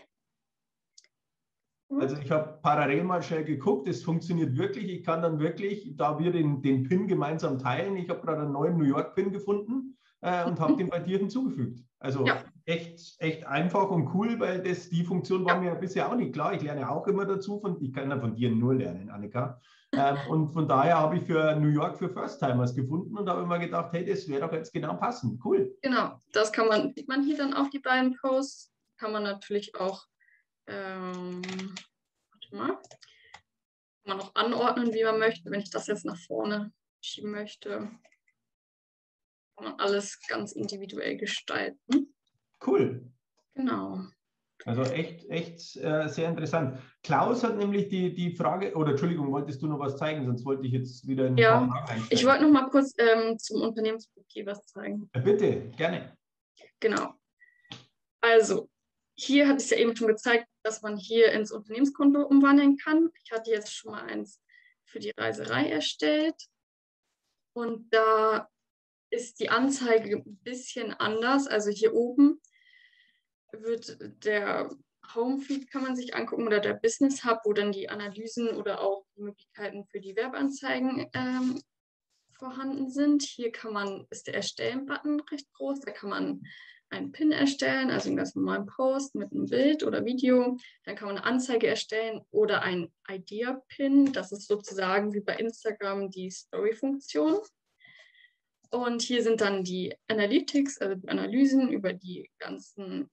Also ich habe parallel mal schnell geguckt, es funktioniert wirklich. Ich kann dann wirklich, da wir den PIN gemeinsam teilen, ich habe gerade einen neuen New York PIN gefunden und habe den bei dir hinzugefügt. Also ja. echt einfach und cool, weil die Funktion war mir bisher auch nicht klar. Ich lerne auch immer dazu, ich kann ja von dir nur lernen, Annika. Und von daher habe ich für New York für First-Timers gefunden und habe immer gedacht, hey, das wäre doch jetzt genau passend. Cool. Genau, das sieht man hier dann auf die beiden Posts. Kann man natürlich auch warte mal, kann man noch anordnen, wie man möchte. Wenn ich das jetzt nach vorne schieben möchte, kann man alles ganz individuell gestalten. Cool. Genau. Also echt sehr interessant. Klaus hat nämlich die Frage, oder Entschuldigung, wolltest du noch was zeigen, sonst wollte ich jetzt wieder in ein paar Fragen einsteigen. Ich wollte noch mal kurz zum Unternehmensprofil was zeigen. Bitte, gerne. Genau. Also, hier hatte ich es ja eben schon gezeigt, dass man hier ins Unternehmenskonto umwandeln kann. Ich hatte jetzt schon mal eins für die Reiserei erstellt. Und da ist die Anzeige ein bisschen anders. Also hier oben wird der Homefeed, kann man sich angucken, oder der Business Hub, wo dann die Analysen oder auch die Möglichkeiten für die Werbeanzeigen vorhanden sind. Hier ist der Erstellen-Button recht groß. Da kann man einen Pin erstellen, also einen ganz normalen Post mit einem Bild oder Video. Dann kann man eine Anzeige erstellen oder ein Idea-Pin. Das ist sozusagen wie bei Instagram die Story-Funktion. Und hier sind dann die Analytics, also die Analysen über die ganze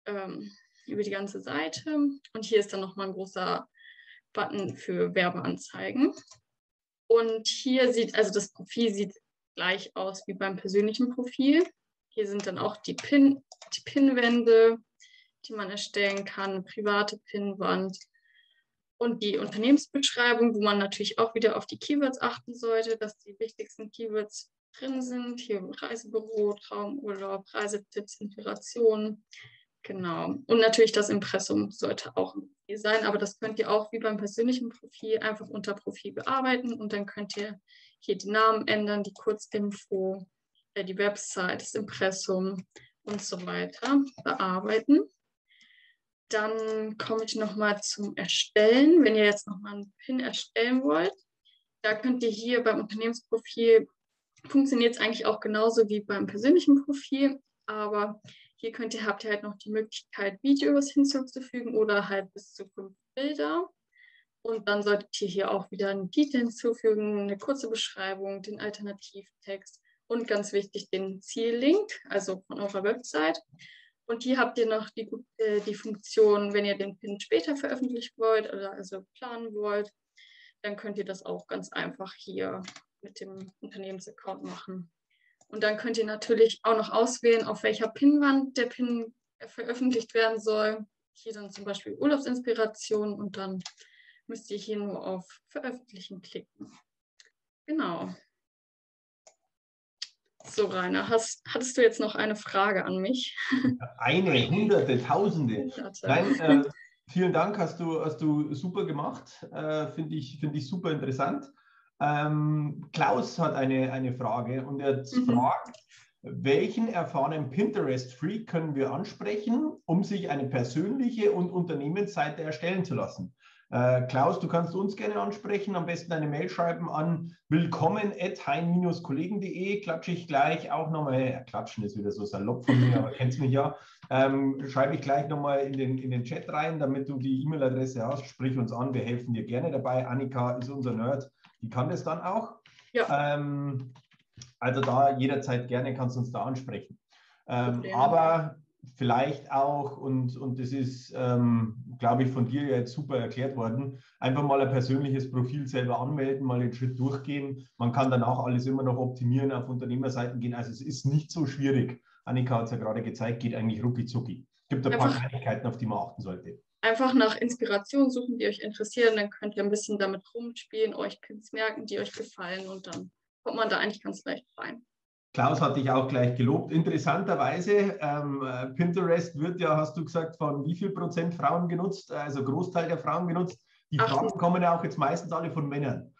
Seite. Und hier ist dann nochmal ein großer Button für Werbeanzeigen. Und hier also das Profil sieht gleich aus wie beim persönlichen Profil. Hier sind dann auch die Pinwände, die man erstellen kann, private Pinwand und die Unternehmensbeschreibung, wo man natürlich auch wieder auf die Keywords achten sollte, dass die wichtigsten Keywords drin sind. Hier Reisebüro, Traumurlaub, Reisetipps, Inspiration. Genau. Und natürlich das Impressum sollte auch hier sein, aber das könnt ihr auch wie beim persönlichen Profil einfach unter Profil bearbeiten und dann könnt ihr hier die Namen ändern, die Kurzinfo, die Website, das Impressum und so weiter bearbeiten. Dann komme ich nochmal zum Erstellen. Wenn ihr jetzt nochmal einen Pin erstellen wollt, da könnt ihr hier beim Unternehmensprofil, funktioniert es eigentlich auch genauso wie beim persönlichen Profil, aber hier habt ihr halt noch die Möglichkeit, Videos hinzuzufügen oder halt bis zu 5 Bilder. Und dann solltet ihr hier auch wieder einen Titel hinzufügen, eine kurze Beschreibung, den Alternativtext und ganz wichtig den Ziellink, also von eurer Website. Und hier habt ihr noch die Funktion, wenn ihr den Pin später veröffentlichen wollt oder also planen wollt, dann könnt ihr das auch ganz einfach hier mit dem Unternehmensaccount machen. Und dann könnt ihr natürlich auch noch auswählen, auf welcher Pinwand der Pin veröffentlicht werden soll. Hier dann zum Beispiel Urlaubsinspiration und dann müsst ihr hier nur auf Veröffentlichen klicken. Genau. So, Rainer, hattest du jetzt noch eine Frage an mich? Eine, Hunderte, Tausende. Nein, vielen Dank, hast du super gemacht. Finde ich super interessant. Klaus hat eine Frage und er fragt, welchen erfahrenen Pinterest-Freak können wir ansprechen, um sich eine persönliche und Unternehmensseite erstellen zu lassen? Klaus, du kannst uns gerne ansprechen, am besten eine Mail schreiben an willkommen@hein-kollegen.de. Klatsche ich gleich auch nochmal, klatschen ist wieder so salopp von mir, aber kennst mich ja, schreibe ich gleich nochmal in den Chat rein, damit du die E-Mail-Adresse hast. Sprich uns an, wir helfen dir gerne dabei. Annika ist unser Nerd, die kann das dann auch. Ja. Also da jederzeit gerne kannst du uns da ansprechen. Aber vielleicht auch, und das ist, glaube ich, von dir jetzt super erklärt worden, einfach mal ein persönliches Profil selber anmelden, mal den Schritt durchgehen. Man kann dann auch alles immer noch optimieren, auf Unternehmerseiten gehen. Also es ist nicht so schwierig. Annika hat es ja gerade gezeigt, geht eigentlich rucki zucki. Es gibt ein paar Kleinigkeiten, auf die man achten sollte. Einfach nach Inspiration suchen, die euch interessieren, dann könnt ihr ein bisschen damit rumspielen, euch Pins merken, die euch gefallen, und dann kommt man da eigentlich ganz leicht rein. Klaus hat dich auch gleich gelobt. Interessanterweise, Pinterest wird ja, hast du gesagt, von wie viel Prozent Frauen genutzt, also Großteil der Frauen genutzt. Die Fragen kommen ja auch jetzt meistens alle von Männern,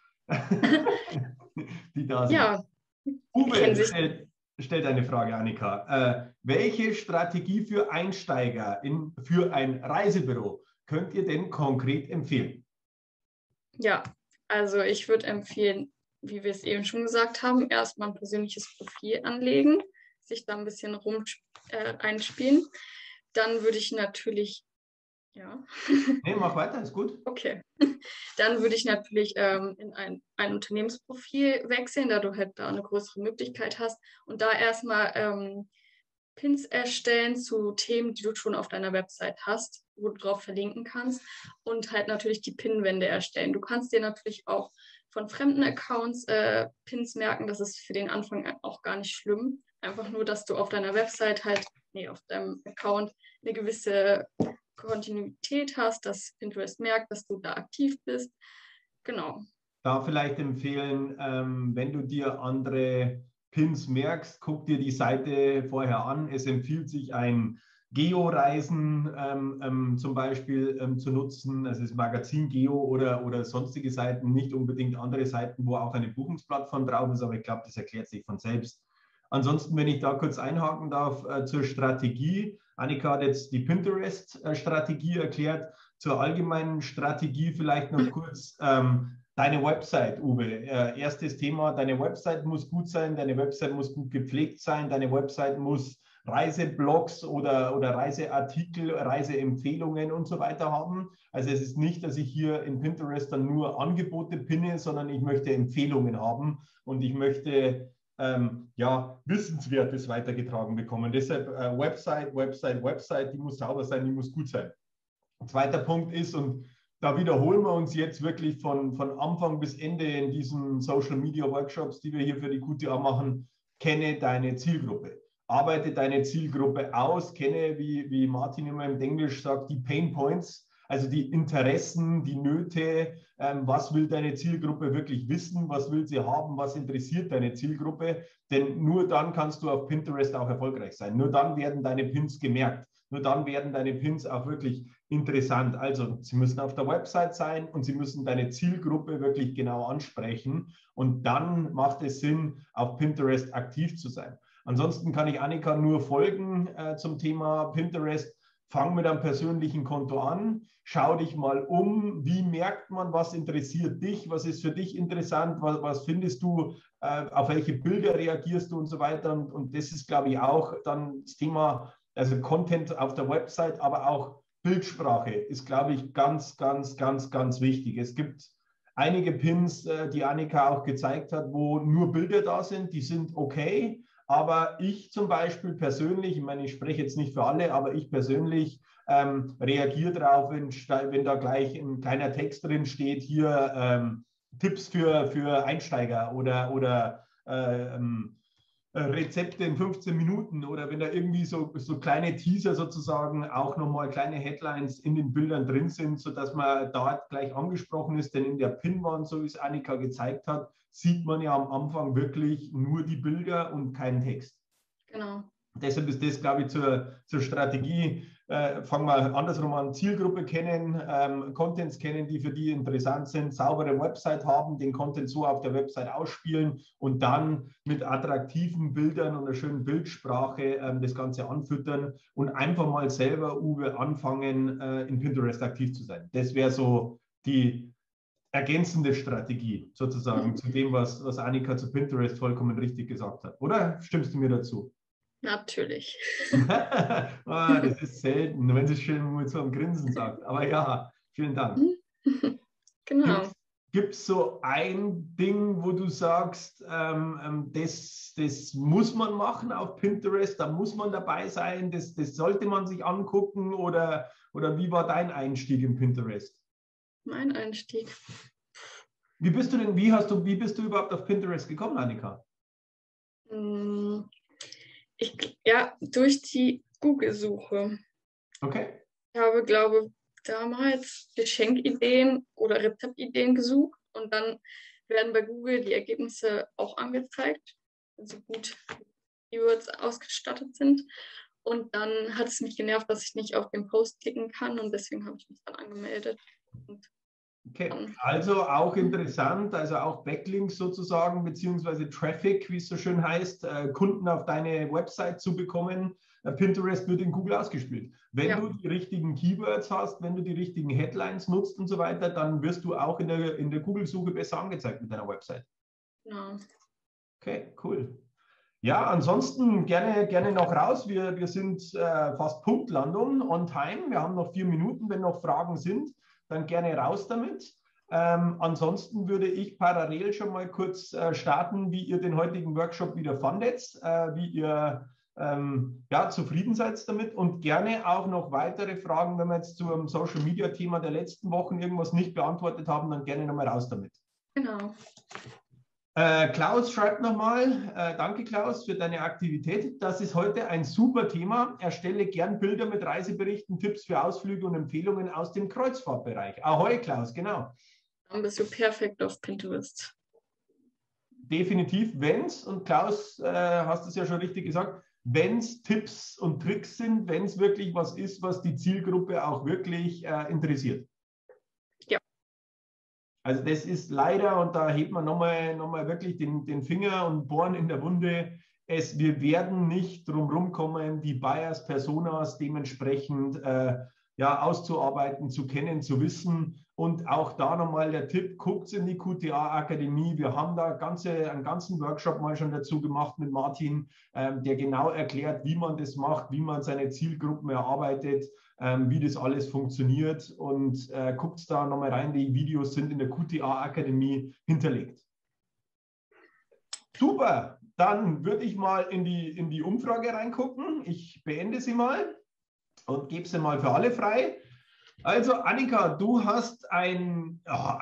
die da sind. Ja. Uwe stellt eine Frage, Annika. Welche Strategie für Einsteiger für ein Reisebüro könnt ihr denn konkret empfehlen? Ja, also ich würde empfehlen, wie wir es eben schon gesagt haben, erstmal ein persönliches Profil anlegen, sich da ein bisschen einspielen. Dann würde ich natürlich, ja. Nee, mach weiter, ist gut. Okay. Dann würde ich natürlich in ein Unternehmensprofil wechseln, da du halt da eine größere Möglichkeit hast, und da erstmal Pins erstellen zu Themen, die du schon auf deiner Website hast, wo du drauf verlinken kannst, und halt natürlich die Pinwände erstellen. Du kannst dir natürlich auch von fremden Accounts Pins merken, das ist für den Anfang auch gar nicht schlimm. Einfach nur, dass du auf deiner Website auf deinem Account eine gewisse Kontinuität hast, dass Pinterest merkt, dass du da aktiv bist. Genau. Da vielleicht empfehlen, wenn du dir andere Pins merkst, guck dir die Seite vorher an. Es empfiehlt sich, ein Geo-Reisen zum Beispiel zu nutzen, also das Magazin Geo oder sonstige Seiten, nicht unbedingt andere Seiten, wo auch eine Buchungsplattform drauf ist, aber ich glaube, das erklärt sich von selbst. Ansonsten, wenn ich da kurz einhaken darf, zur Strategie. Annika hat jetzt die Pinterest-Strategie erklärt. Zur allgemeinen Strategie vielleicht noch kurz deine Website, Uwe. Erstes Thema, deine Website muss gut sein, deine Website muss gut gepflegt sein, deine Website muss Reiseblogs oder Reiseartikel, Reiseempfehlungen und so weiter haben. Also es ist nicht, dass ich hier in Pinterest dann nur Angebote pinne, sondern ich möchte Empfehlungen haben und ich möchte Wissenswertes weitergetragen bekommen. Deshalb Website, die muss sauber sein, die muss gut sein. Zweiter Punkt ist, und da wiederholen wir uns jetzt wirklich von Anfang bis Ende in diesen Social Media Workshops, die wir hier für die QTA machen, kenne deine Zielgruppe. Arbeite deine Zielgruppe aus, kenne, wie Martin immer im Englisch sagt, die Pain Points, also die Interessen, die Nöte, was will deine Zielgruppe wirklich wissen, was will sie haben, was interessiert deine Zielgruppe, denn nur dann kannst du auf Pinterest auch erfolgreich sein, nur dann werden deine Pins gemerkt, nur dann werden deine Pins auch wirklich interessant. Also sie müssen auf der Website sein und sie müssen deine Zielgruppe wirklich genau ansprechen, und dann macht es Sinn, auf Pinterest aktiv zu sein. Ansonsten kann ich Annika nur folgen zum Thema Pinterest. Fang mit einem persönlichen Konto an, schau dich mal um, wie merkt man, was interessiert dich, was ist für dich interessant, was findest du, auf welche Bilder reagierst du und so weiter. Und das ist, glaube ich, auch dann das Thema, also Content auf der Website, aber auch Bildsprache ist, glaube ich, ganz, ganz, ganz, ganz wichtig. Es gibt einige Pins, die Annika auch gezeigt hat, wo nur Bilder da sind, die sind okay. Aber ich zum Beispiel persönlich, ich meine, ich spreche jetzt nicht für alle, aber ich persönlich reagiere darauf, wenn da gleich ein kleiner Text drin steht, hier Tipps für Einsteiger oder Rezepte in 15 Minuten, oder wenn da irgendwie so kleine Teaser sozusagen, auch nochmal kleine Headlines in den Bildern drin sind, sodass man da gleich angesprochen ist. Denn in der Pinwand, so wie es Annika gezeigt hat, sieht man ja am Anfang wirklich nur die Bilder und keinen Text. Genau. Deshalb ist das, glaube ich, zur Strategie Fang mal andersrum an, Zielgruppe kennen, Contents kennen, die für die interessant sind, saubere Website haben, den Content so auf der Website ausspielen und dann mit attraktiven Bildern und einer schönen Bildsprache das Ganze anfüttern und einfach mal selber, Uwe, anfangen, in Pinterest aktiv zu sein. Das wäre so die ergänzende Strategie sozusagen zu dem, was Annika zu Pinterest vollkommen richtig gesagt hat. Oder stimmst du mir dazu? Natürlich. Das ist selten, wenn sie es schön mit so einem Grinsen sagt. Aber ja, vielen Dank. Genau. Gibt es so ein Ding, wo du sagst, das muss man machen auf Pinterest, da muss man dabei sein, das sollte man sich angucken oder wie war dein Einstieg in Pinterest? Mein Einstieg. Wie bist du überhaupt auf Pinterest gekommen, Annika? Ja, durch die Google-Suche. Okay. Ich habe, glaube ich, damals Geschenkideen oder Rezeptideen gesucht und dann werden bei Google die Ergebnisse auch angezeigt, so gut die Keywords ausgestattet sind. Und dann hat es mich genervt, dass ich nicht auf den Post klicken kann und deswegen habe ich mich dann angemeldet. Okay, also auch interessant, also auch Backlinks sozusagen, beziehungsweise Traffic, wie es so schön heißt, Kunden auf deine Website zu bekommen. Pinterest wird in Google ausgespielt. Wenn du die richtigen Keywords hast, wenn du die richtigen Headlines nutzt und so weiter, dann wirst du auch in der Google-Suche besser angezeigt mit deiner Website. Ja. Okay, cool. Ja, ansonsten gerne noch raus. Wir sind fast Punktlandung on time. Wir haben noch 4 Minuten. Wenn noch Fragen sind, dann gerne raus damit. Ansonsten würde ich parallel schon mal kurz starten, wie ihr den heutigen Workshop wieder fandet, wie ihr zufrieden seid damit und gerne auch noch weitere Fragen, wenn wir jetzt zum Social-Media-Thema der letzten Wochen irgendwas nicht beantwortet haben, dann gerne nochmal raus damit. Genau. Klaus schreibt nochmal, danke Klaus für deine Aktivität. Das ist heute ein super Thema. Erstelle gern Bilder mit Reiseberichten, Tipps für Ausflüge und Empfehlungen aus dem Kreuzfahrtbereich. Ahoi Klaus, genau. Dann bist du perfekt auf Pinterest. Definitiv, wenn's, und Klaus, hast es ja schon richtig gesagt, wenn es Tipps und Tricks sind, wenn es wirklich was ist, was die Zielgruppe auch wirklich interessiert. Also das ist leider, und da hebt man nochmal wirklich den Finger und bohren in der Wunde, wir werden nicht drum rumkommen, die Buyers, Personas dementsprechend auszuarbeiten, zu kennen, zu wissen. Und auch da nochmal der Tipp, guckt in die QTA-Akademie. Wir haben da einen ganzen Workshop mal schon dazu gemacht mit Martin, der genau erklärt, wie man das macht, wie man seine Zielgruppen erarbeitet, wie das alles funktioniert. Und guckt da nochmal rein, die Videos sind in der QTA-Akademie hinterlegt. Super, dann würde ich mal in die Umfrage reingucken. Ich beende sie mal und gebe sie mal für alle frei. Also Annika, du hast eine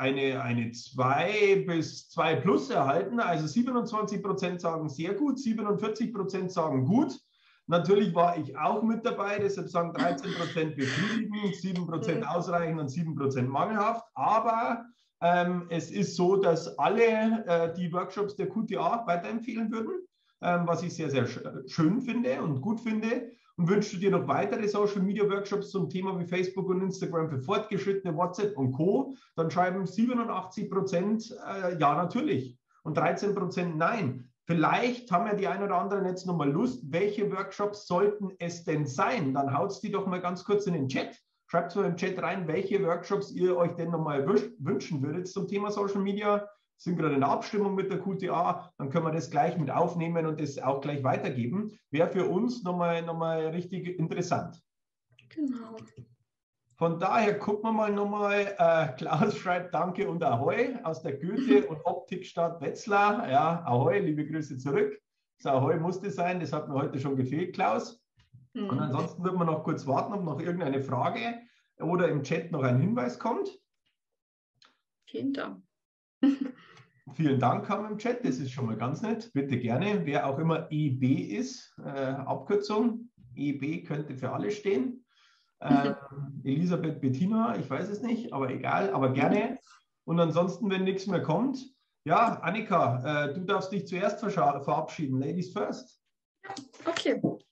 2 bis 2 plus erhalten. Also 27% sagen sehr gut, 47% sagen gut. Natürlich war ich auch mit dabei, deshalb sagen 13% befriedigend, 7% ausreichend und 7% mangelhaft. Aber es ist so, dass alle die Workshops der QTA weiterempfehlen würden, was ich sehr, sehr schön finde und gut finde. Und wünschst du dir noch weitere Social-Media-Workshops zum Thema wie Facebook und Instagram für Fortgeschrittene, WhatsApp und Co., dann schreiben 87% ja, natürlich und 13% nein. Vielleicht haben ja die ein oder anderen jetzt nochmal Lust, welche Workshops sollten es denn sein? Dann haut die doch mal ganz kurz in den Chat. Schreibt mal im Chat rein, welche Workshops ihr euch denn nochmal wünschen würdet zum Thema Social Media. Sind gerade in der Abstimmung mit der QTA, dann können wir das gleich mit aufnehmen und das auch gleich weitergeben. Wäre für uns nochmal richtig interessant. Genau. Von daher gucken wir nochmal. Klaus schreibt Danke und Ahoi aus der Goethe- und Optikstadt Wetzlar. Ja, Ahoi, liebe Grüße zurück. Das Ahoi musste sein, das hat mir heute schon gefehlt, Klaus. Und ansonsten würden wir noch kurz warten, ob noch irgendeine Frage oder im Chat noch ein Hinweis kommt. Vielen Dank. Vielen Dank kam im Chat, das ist schon mal ganz nett. Bitte gerne, wer auch immer EB ist, Abkürzung. EB könnte für alle stehen. Elisabeth Bettina, ich weiß es nicht, aber egal, aber gerne. Und ansonsten, wenn nichts mehr kommt, ja, Annika, du darfst dich zuerst verabschieden. Ladies first. Okay.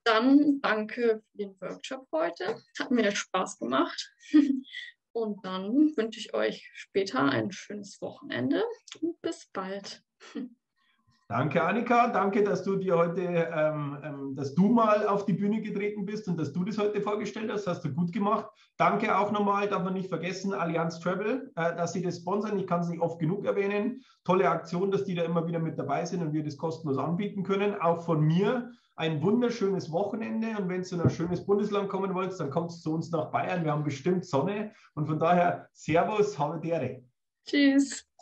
Dann danke für den Workshop heute. Hat mir Spaß gemacht. Und dann wünsche ich euch später ein schönes Wochenende und bis bald. Danke, Annika. Danke, dass du dir heute, dass du mal auf die Bühne getreten bist und dass du das heute vorgestellt hast. Hast du gut gemacht. Danke auch nochmal, darf man nicht vergessen, Allianz Travel, dass sie das sponsern. Ich kann es nicht oft genug erwähnen. Tolle Aktion, dass die da immer wieder mit dabei sind und wir das kostenlos anbieten können. Auch von mir ein wunderschönes Wochenende. Und wenn ihr in ein schönes Bundesland kommen wollt, dann kommt zu uns nach Bayern. Wir haben bestimmt Sonne. Und von daher, Servus, habe Dere. Tschüss.